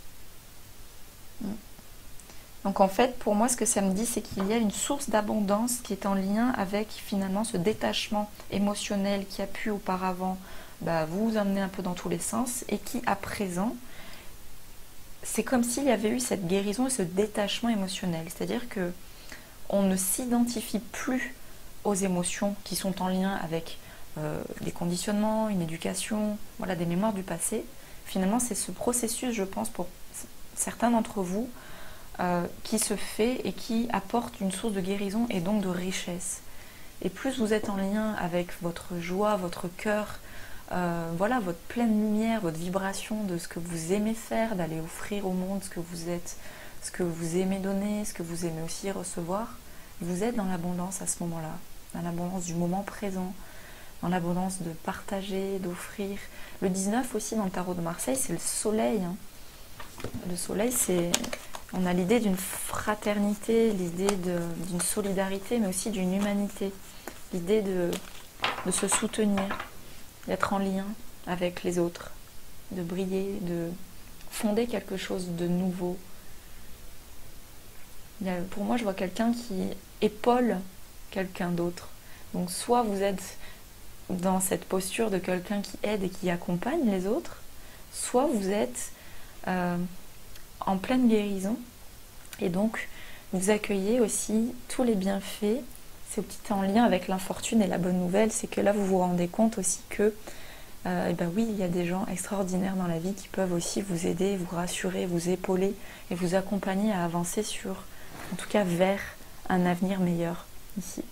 Donc en fait, pour moi, ce que ça me dit, c'est qu'il y a une source d'abondance qui est en lien avec finalement ce détachement émotionnel qui a pu auparavant bah, vous amener un peu dans tous les sens et qui à présent, c'est comme s'il y avait eu cette guérison et ce détachement émotionnel. C'est-à-dire que on ne s'identifie plus aux émotions qui sont en lien avec euh, des conditionnements, une éducation, voilà, des mémoires du passé. Finalement, c'est ce processus, je pense, pour certains d'entre vous, euh, qui se fait et qui apporte une source de guérison et donc de richesse. Et plus vous êtes en lien avec votre joie, votre cœur, euh, voilà, votre pleine lumière, votre vibration de ce que vous aimez faire, d'aller offrir au monde ce que vous êtes, ce que vous aimez donner, ce que vous aimez aussi recevoir, vous êtes dans l'abondance à ce moment-là, dans l'abondance du moment présent, dans l'abondance de partager, d'offrir. Le dix-neuf aussi dans le tarot de Marseille, c'est le soleil. Hein. Le soleil, c'est, on a l'idée d'une fraternité, l'idée d'une solidarité, mais aussi d'une humanité. L'idée de, de se soutenir, d'être en lien avec les autres, de briller, de fonder quelque chose de nouveau. Il y a, pour moi, je vois quelqu'un qui épaule quelqu'un d'autre. Donc soit vous êtes dans cette posture de quelqu'un qui aide et qui accompagne les autres, soit vous êtes euh, en pleine guérison et donc vous accueillez aussi tous les bienfaits. C'est petit en lien avec l'infortune et la bonne nouvelle, c'est que là vous vous rendez compte aussi que euh, et ben oui, il y a des gens extraordinaires dans la vie qui peuvent aussi vous aider, vous rassurer, vous épauler et vous accompagner à avancer sur, en tout cas vers un avenir meilleur ici.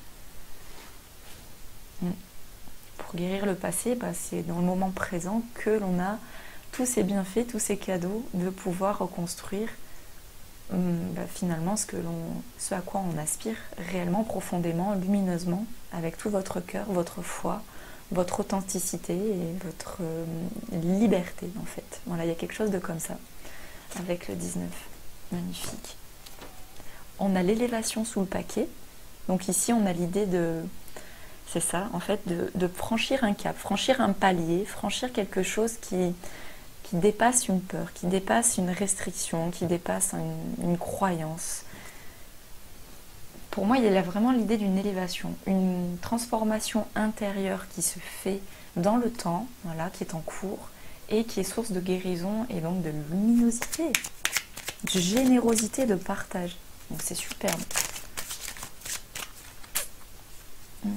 Mm. Pour guérir le passé, bah, c'est dans le moment présent que l'on a tous ces bienfaits, tous ces cadeaux de pouvoir reconstruire hum, bah, finalement ce, que l'on, ce à quoi on aspire réellement, profondément, lumineusement, avec tout votre cœur, votre foi, votre authenticité et votre euh, liberté en fait. Voilà, il y a quelque chose de comme ça avec le dix-neuf. Magnifique. On a l'élévation sous le paquet. Donc ici, on a l'idée de... C'est ça, en fait, de, de franchir un cap, franchir un palier, franchir quelque chose qui, qui dépasse une peur, qui dépasse une restriction, qui dépasse une, une croyance. Pour moi, il y a vraiment l'idée d'une élévation, une transformation intérieure qui se fait dans le temps, voilà, qui est en cours, et qui est source de guérison et donc de luminosité, de générosité, de partage. Donc c'est superbe. Mmh.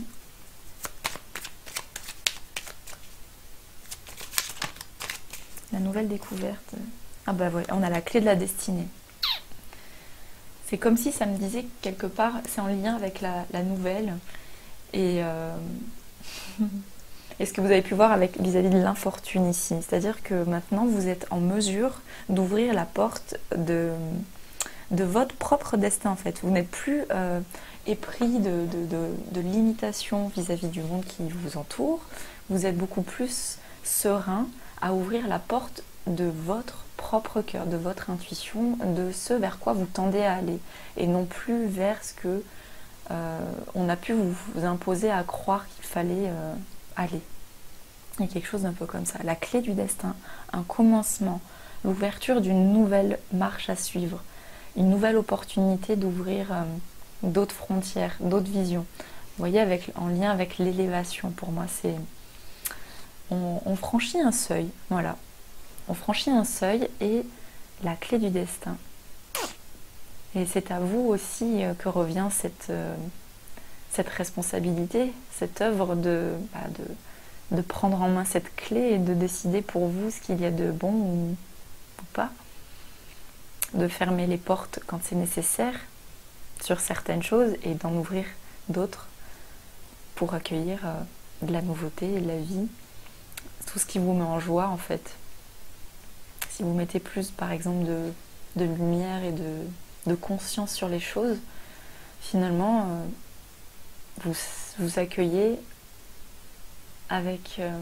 La nouvelle découverte. Ah bah voilà, on a la clé de la destinée. C'est comme si ça me disait que quelque part, c'est en lien avec la, la nouvelle. Et, euh... et ce que vous avez pu voir avec vis-à-vis de l'infortune ici. C'est-à-dire que maintenant, vous êtes en mesure d'ouvrir la porte de, de votre propre destin, en fait. Vous n'êtes plus euh, épris de, de, de, de limitations vis-à-vis du monde qui vous entoure. Vous êtes beaucoup plus serein à ouvrir la porte de votre propre cœur, de votre intuition, de ce vers quoi vous tendez à aller, et non plus vers ce que euh, on a pu vous, vous imposer à croire qu'il fallait euh, aller. Il y a quelque chose d'un peu comme ça. La clé du destin, un commencement, l'ouverture d'une nouvelle marche à suivre, une nouvelle opportunité d'ouvrir euh, d'autres frontières, d'autres visions. Vous voyez, avec, en lien avec l'élévation, pour moi, c'est... On, on franchit un seuil, voilà. On franchit un seuil et la clé du destin. Et c'est à vous aussi que revient cette, euh, cette responsabilité, cette œuvre de, bah de prendre en main cette clé et de décider pour vous ce qu'il y a de bon ou, ou pas. De fermer les portes quand c'est nécessaire sur certaines choses et d'en ouvrir d'autres pour accueillir euh, de la nouveauté, de la vie, tout ce qui vous met en joie en fait. Si vous mettez plus par exemple de, de lumière et de, de conscience sur les choses, finalement euh, vous, vous accueillez avec, euh,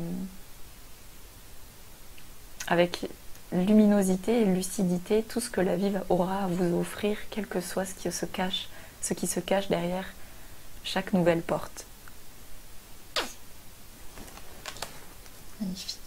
avec luminosité et lucidité tout ce que la vie aura à vous offrir, quel que soit ce qui se cache, ce qui se cache derrière chaque nouvelle porte. Magnifique.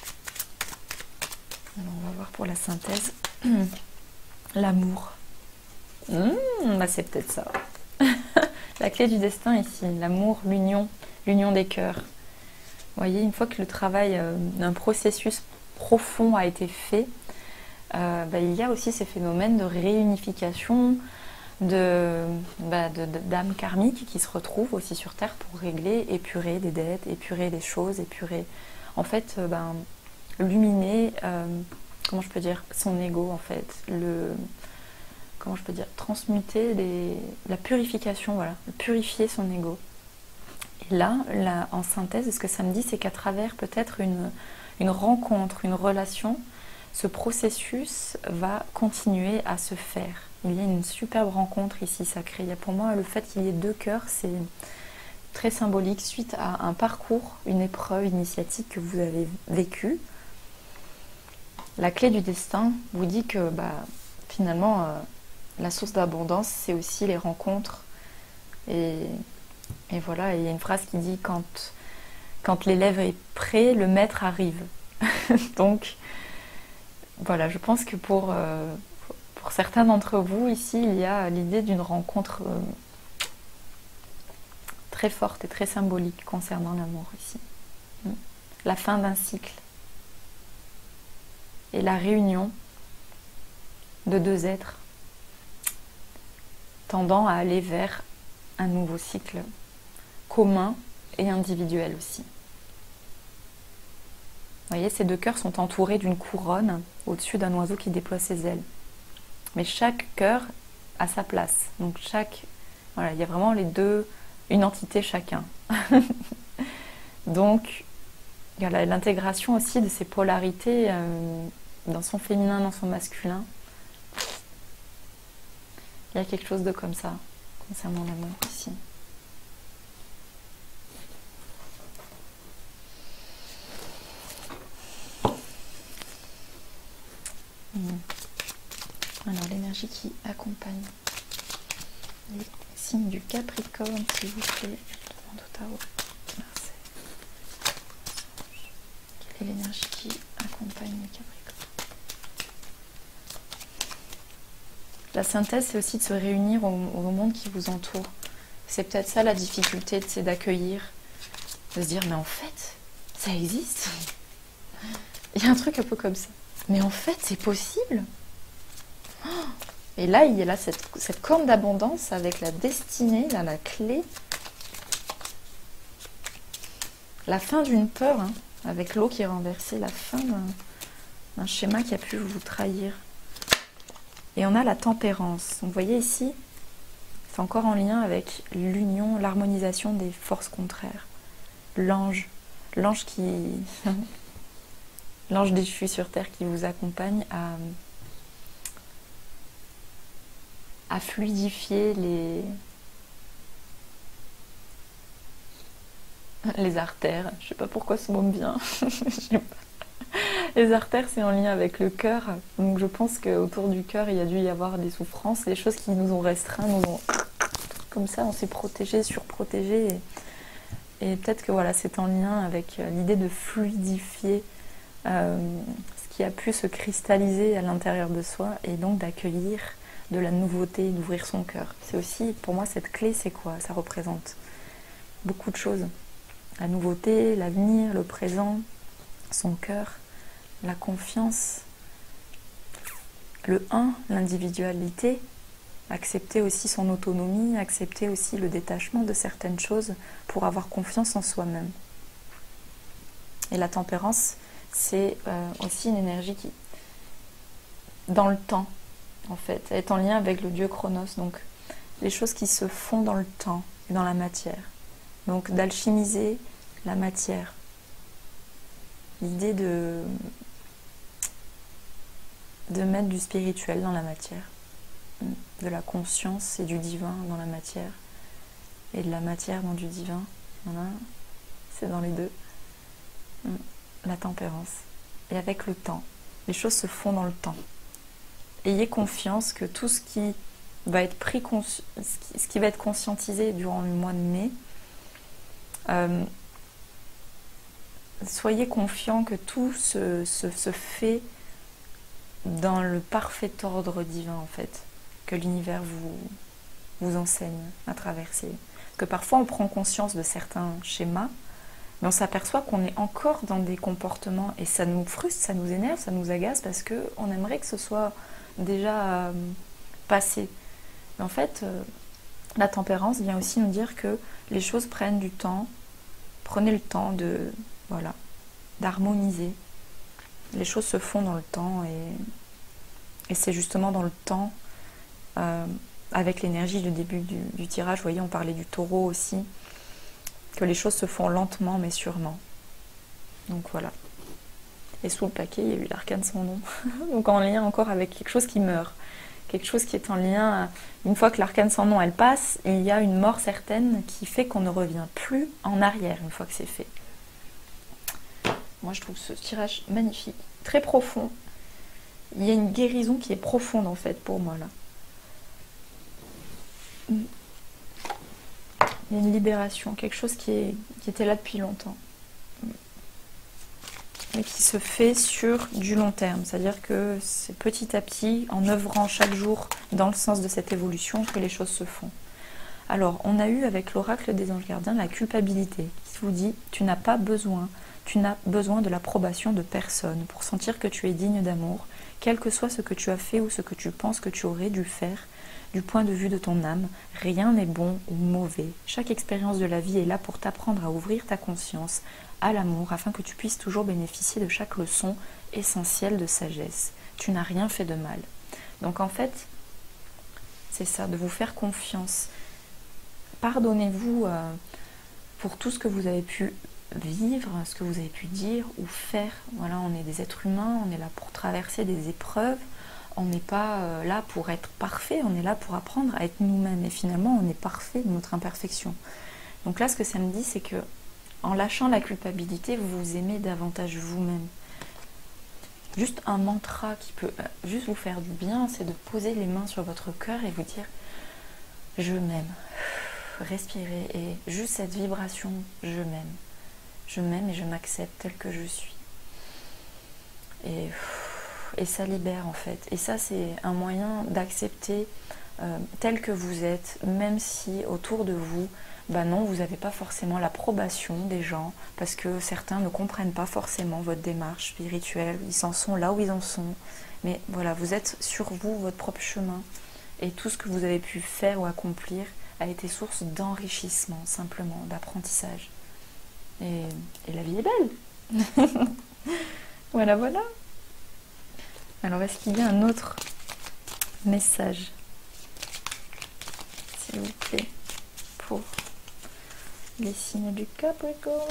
Alors on va voir pour la synthèse. L'amour. Mmh, bah c'est peut-être ça. La clé du destin ici, l'amour, l'union, l'union des cœurs. Vous voyez, une fois que le travail euh, d'un processus profond a été fait, euh, bah, il y a aussi ces phénomènes de réunification, de, bah, de, de, d'âmes karmiques qui se retrouvent aussi sur Terre pour régler, épurer des dettes, épurer les choses, épurer, en fait, euh, bah, luminer, euh, comment je peux dire, son ego en fait, le, comment je peux dire, transmuter les, la purification, voilà, purifier son ego. Et là, là, en synthèse, ce que ça me dit, c'est qu'à travers peut-être une, une rencontre, une relation, ce processus va continuer à se faire. Il y a une superbe rencontre ici sacrée. Il y a pour moi le fait qu'il y ait deux cœurs, c'est très symbolique suite à un parcours, une épreuve initiatique que vous avez vécue. La clé du destin vous dit que bah, finalement, euh, la source d'abondance, c'est aussi les rencontres. Et, et voilà, il y a une phrase qui dit quand, quand l'élève est prêt, le maître arrive. Donc, voilà, je pense que pour, euh, pour certains d'entre vous, ici, il y a l'idée d'une rencontre euh, très forte et très symbolique concernant l'amour ici. La fin d'un cycle et la réunion de deux êtres tendant à aller vers un nouveau cycle commun et individuel aussi. Vous voyez, ces deux cœurs sont entourés d'une couronne au-dessus d'un oiseau qui déploie ses ailes. Mais chaque cœur a sa place. Donc chaque, voilà, il y a vraiment les deux, une entité chacun. Donc, il y a l'intégration aussi de ces polarités euh, dans son féminin, dans son masculin. Il y a quelque chose de comme ça concernant l'amour ici. Alors l'énergie qui accompagne les signes du Capricorne, s'il vous plaît, je demande au tarot. Quelle est l'énergie qui accompagne les Capricornes? La synthèse, c'est aussi de se réunir au, au monde qui vous entoure. C'est peut-être ça la difficulté, c'est d'accueillir, de se dire mais en fait, ça existe. Il y a un truc un peu comme ça. Mais en fait, c'est possible. Et là, il y a là cette, cette corne d'abondance avec la destinée, là, la clé. La fin d'une peur, hein, avec l'eau qui est renversée, la fin d'un schéma qui a pu vous trahir. Et on a la tempérance. Donc, vous voyez ici, c'est encore en lien avec l'union, l'harmonisation des forces contraires. L'ange, l'ange qui... l'ange déchu sur Terre qui vous accompagne à... à fluidifier les, les artères. Je ne sais pas pourquoi ce mot me vient. Les artères, c'est en lien avec le cœur. Donc je pense qu'autour du cœur, il y a dû y avoir des souffrances, des choses qui nous ont restreints, nous ont... Comme ça, on s'est protégé, surprotégé. Et, et peut-être que voilà, c'est en lien avec l'idée de fluidifier euh, ce qui a pu se cristalliser à l'intérieur de soi et donc d'accueillir de la nouveauté, d'ouvrir son cœur. C'est aussi, pour moi, cette clé, c'est quoi? Ça représente beaucoup de choses. La nouveauté, l'avenir, le présent, son cœur, la confiance, le un, l'individualité, accepter aussi son autonomie, accepter aussi le détachement de certaines choses pour avoir confiance en soi-même. Et la tempérance, c'est euh, aussi une énergie qui, dans le temps, en fait, elle est en lien avec le dieu Chronos. Donc, les choses qui se font dans le temps et dans la matière. Donc, d'alchimiser la matière. L'idée de, de mettre du spirituel dans la matière. De la conscience et du divin dans la matière. Et de la matière dans du divin. Voilà. C'est dans les deux. La tempérance. Et avec le temps. Les choses se font dans le temps. Ayez confiance que tout ce qui va être pris, ce qui va être conscientisé durant le mois de mai, euh, soyez confiants que tout se, se, se fait dans le parfait ordre divin, en fait, que l'univers vous, vous enseigne à traverser. Que parfois on prend conscience de certains schémas, mais on s'aperçoit qu'on est encore dans des comportements, et ça nous frustre, ça nous énerve, ça nous agace, parce qu'on aimerait que ce soit déjà euh, passé. Mais en fait, euh, la tempérance vient aussi nous dire que les choses prennent du temps. Prenez le temps de, voilà, d'harmoniser. Les choses se font dans le temps, et, et c'est justement dans le temps, euh, avec l'énergie du début du, du tirage, vous voyez, on parlait du taureau aussi, que les choses se font lentement mais sûrement. Donc voilà. Et sous le paquet, il y a eu l'arcane sans nom. Donc en lien encore avec quelque chose qui meurt. Quelque chose qui est en lien, une fois que l'arcane sans nom elle passe, il y a une mort certaine qui fait qu'on ne revient plus en arrière une fois que c'est fait. Moi je trouve ce tirage magnifique, très profond. Il y a une guérison qui est profonde en fait pour moi là. Il y a une libération, quelque chose qui, est, qui était là depuis longtemps. Mais qui se fait sur du long terme. C'est-à-dire que c'est petit à petit, en œuvrant chaque jour dans le sens de cette évolution, que les choses se font. Alors, on a eu avec l'oracle des anges gardiens la culpabilité, qui vous dit « tu n'as pas besoin, tu n'as besoin de l'approbation de personne pour sentir que tu es digne d'amour, quel que soit ce que tu as fait ou ce que tu penses que tu aurais dû faire, du point de vue de ton âme, rien n'est bon ou mauvais. Chaque expérience de la vie est là pour t'apprendre à ouvrir ta conscience à l'amour, afin que tu puisses toujours bénéficier de chaque leçon essentielle de sagesse. Tu n'as rien fait de mal. » Donc en fait, c'est ça, de vous faire confiance. Pardonnez-vous euh, pour tout ce que vous avez pu vivre, ce que vous avez pu dire ou faire. Voilà, on est des êtres humains, on est là pour traverser des épreuves. On n'est pas euh, là pour être parfait, on est là pour apprendre à être nous-mêmes. Et finalement, on est parfait de notre imperfection. Donc là, ce que ça me dit, c'est que en lâchant la culpabilité, vous vous aimez davantage vous-même. Juste un mantra qui peut euh, juste vous faire du bien, c'est de poser les mains sur votre cœur et vous dire « je m'aime ». Respirez et juste cette vibration « je m'aime ». Je m'aime et je m'accepte tel que je suis. Et... Et ça libère en fait. Et ça, c'est un moyen d'accepter euh, tel que vous êtes, même si autour de vous, bah non, vous n'avez pas forcément l'approbation des gens, parce que certains ne comprennent pas forcément votre démarche spirituelle, ils s'en sont là où ils en sont. Mais voilà, vous êtes sur vous, votre propre chemin. Et tout ce que vous avez pu faire ou accomplir a été source d'enrichissement, simplement, d'apprentissage. Et, et la vie est belle. Voilà, voilà. Alors, est-ce qu'il y a un autre message, s'il vous plaît, pour les signes du Capricorne?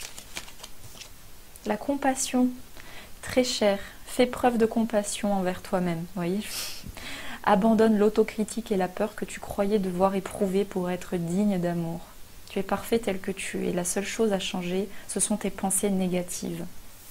La compassion, très chère. Fais preuve de compassion envers toi-même, voyez. Abandonne l'autocritique et la peur que tu croyais devoir éprouver pour être digne d'amour. Tu es parfait tel que tu es. La seule chose à changer, ce sont tes pensées négatives.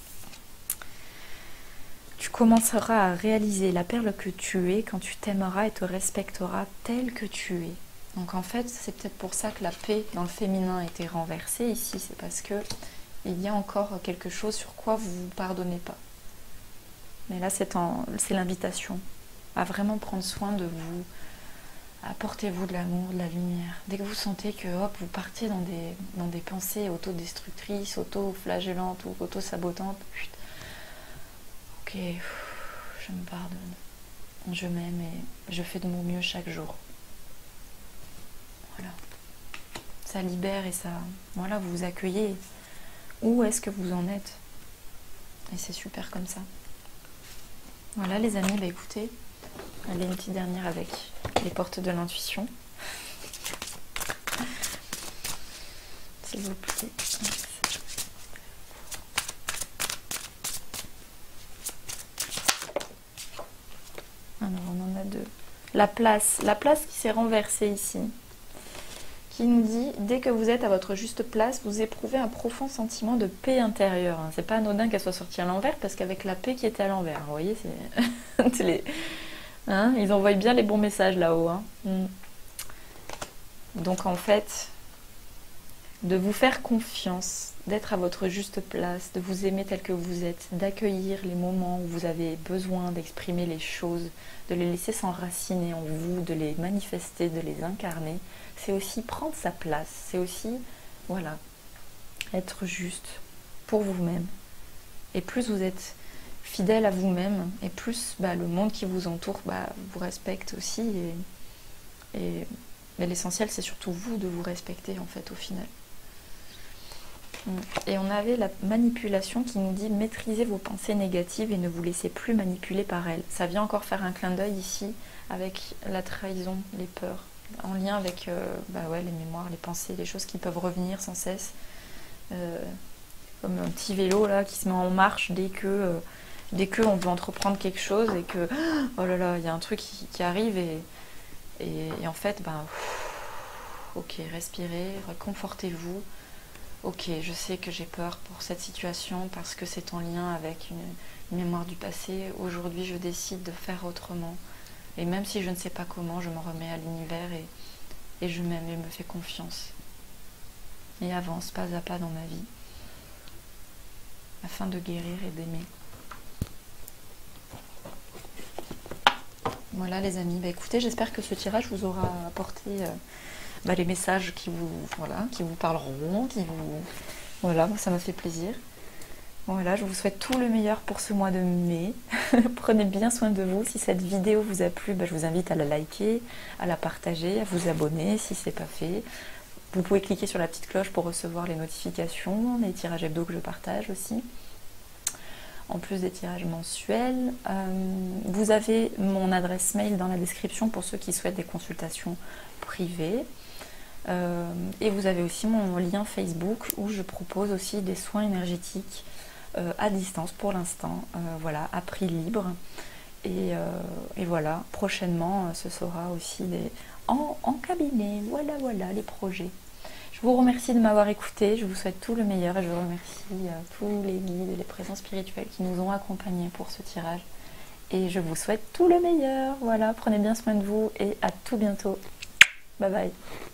Tu commenceras à réaliser la perle que tu es quand tu t'aimeras et te respecteras tel que tu es. Donc en fait, c'est peut-être pour ça que la paix dans le féminin a été renversée ici. C'est parce que il y a encore quelque chose sur quoi vous ne vous pardonnez pas. Mais là, c'est l'invitation à vraiment prendre soin de vous. Apportez-vous de l'amour, de la lumière. Dès que vous sentez que hop, vous partez dans des, dans des pensées autodestructrices, auto-flagellantes ou auto-sabotantes, ok, je me pardonne, je m'aime et je fais de mon mieux chaque jour. Voilà. Ça libère et ça, voilà, vous vous accueillez où est-ce que vous en êtes. Et c'est super comme ça. Voilà les amis, bah écoutez, allez une petite dernière avec les portes de l'intuition. S'il vous plaît. Alors on en a deux. La place, la place qui s'est renversée ici, qui nous dit, dès que vous êtes à votre juste place, vous éprouvez un profond sentiment de paix intérieure. C'est pas anodin qu'elle soit sortie à l'envers, parce qu'avec la paix qui était à l'envers, vous voyez, c'est les... hein, ils envoient bien les bons messages là-haut. Hein. Mm. Donc en fait, de vous faire confiance, d'être à votre juste place, de vous aimer tel que vous êtes, d'accueillir les moments où vous avez besoin d'exprimer les choses, de les laisser s'enraciner en vous, de les manifester, de les incarner, c'est aussi prendre sa place, c'est aussi, voilà, être juste pour vous-même. Et plus vous êtes fidèle à vous-même, et plus bah, le monde qui vous entoure bah, vous respecte aussi. Et, et, mais l'essentiel, c'est surtout vous de vous respecter, en fait, au final. Et on avait la manipulation qui nous dit maîtrisez vos pensées négatives et ne vous laissez plus manipuler par elles. Ça vient encore faire un clin d'œil ici avec la trahison, les peurs, en lien avec euh, bah ouais, les mémoires, les pensées, les choses qui peuvent revenir sans cesse. Euh, comme un petit vélo là qui se met en marche dès que euh, dès que on veut entreprendre quelque chose et que oh là là, il y a un truc qui, qui arrive et, et, et en fait, ben, ok, respirez, réconfortez-vous. Ok, je sais que j'ai peur pour cette situation parce que c'est en lien avec une, une mémoire du passé. Aujourd'hui, je décide de faire autrement. Et même si je ne sais pas comment, je me remets à l'univers et, et je m'aime et me fais confiance. Et avance pas à pas dans ma vie afin de guérir et d'aimer. Voilà les amis, bah, écoutez, j'espère que ce tirage vous aura apporté... Euh, Bah, les messages qui vous, voilà, qui vous parleront, qui vous... Voilà, ça m'a fait plaisir. Voilà, je vous souhaite tout le meilleur pour ce mois de mai. Prenez bien soin de vous. Si cette vidéo vous a plu, bah, je vous invite à la liker, à la partager, à vous abonner si ce n'est pas fait. Vous pouvez cliquer sur la petite cloche pour recevoir les notifications, les tirages hebdo que je partage aussi. En plus des tirages mensuels. Euh, vous avez mon adresse mail dans la description pour ceux qui souhaitent des consultations privées. Euh, et vous avez aussi mon lien Facebook où je propose aussi des soins énergétiques euh, à distance pour l'instant, euh, voilà, à prix libre. Et, euh, et voilà, prochainement ce sera aussi des... en, en cabinet. Voilà, voilà les projets. Je vous remercie de m'avoir écouté, je vous souhaite tout le meilleur et je remercie euh, tous les guides et les présences spirituelles qui nous ont accompagnés pour ce tirage. Et je vous souhaite tout le meilleur. Voilà, prenez bien soin de vous et à tout bientôt. Bye bye.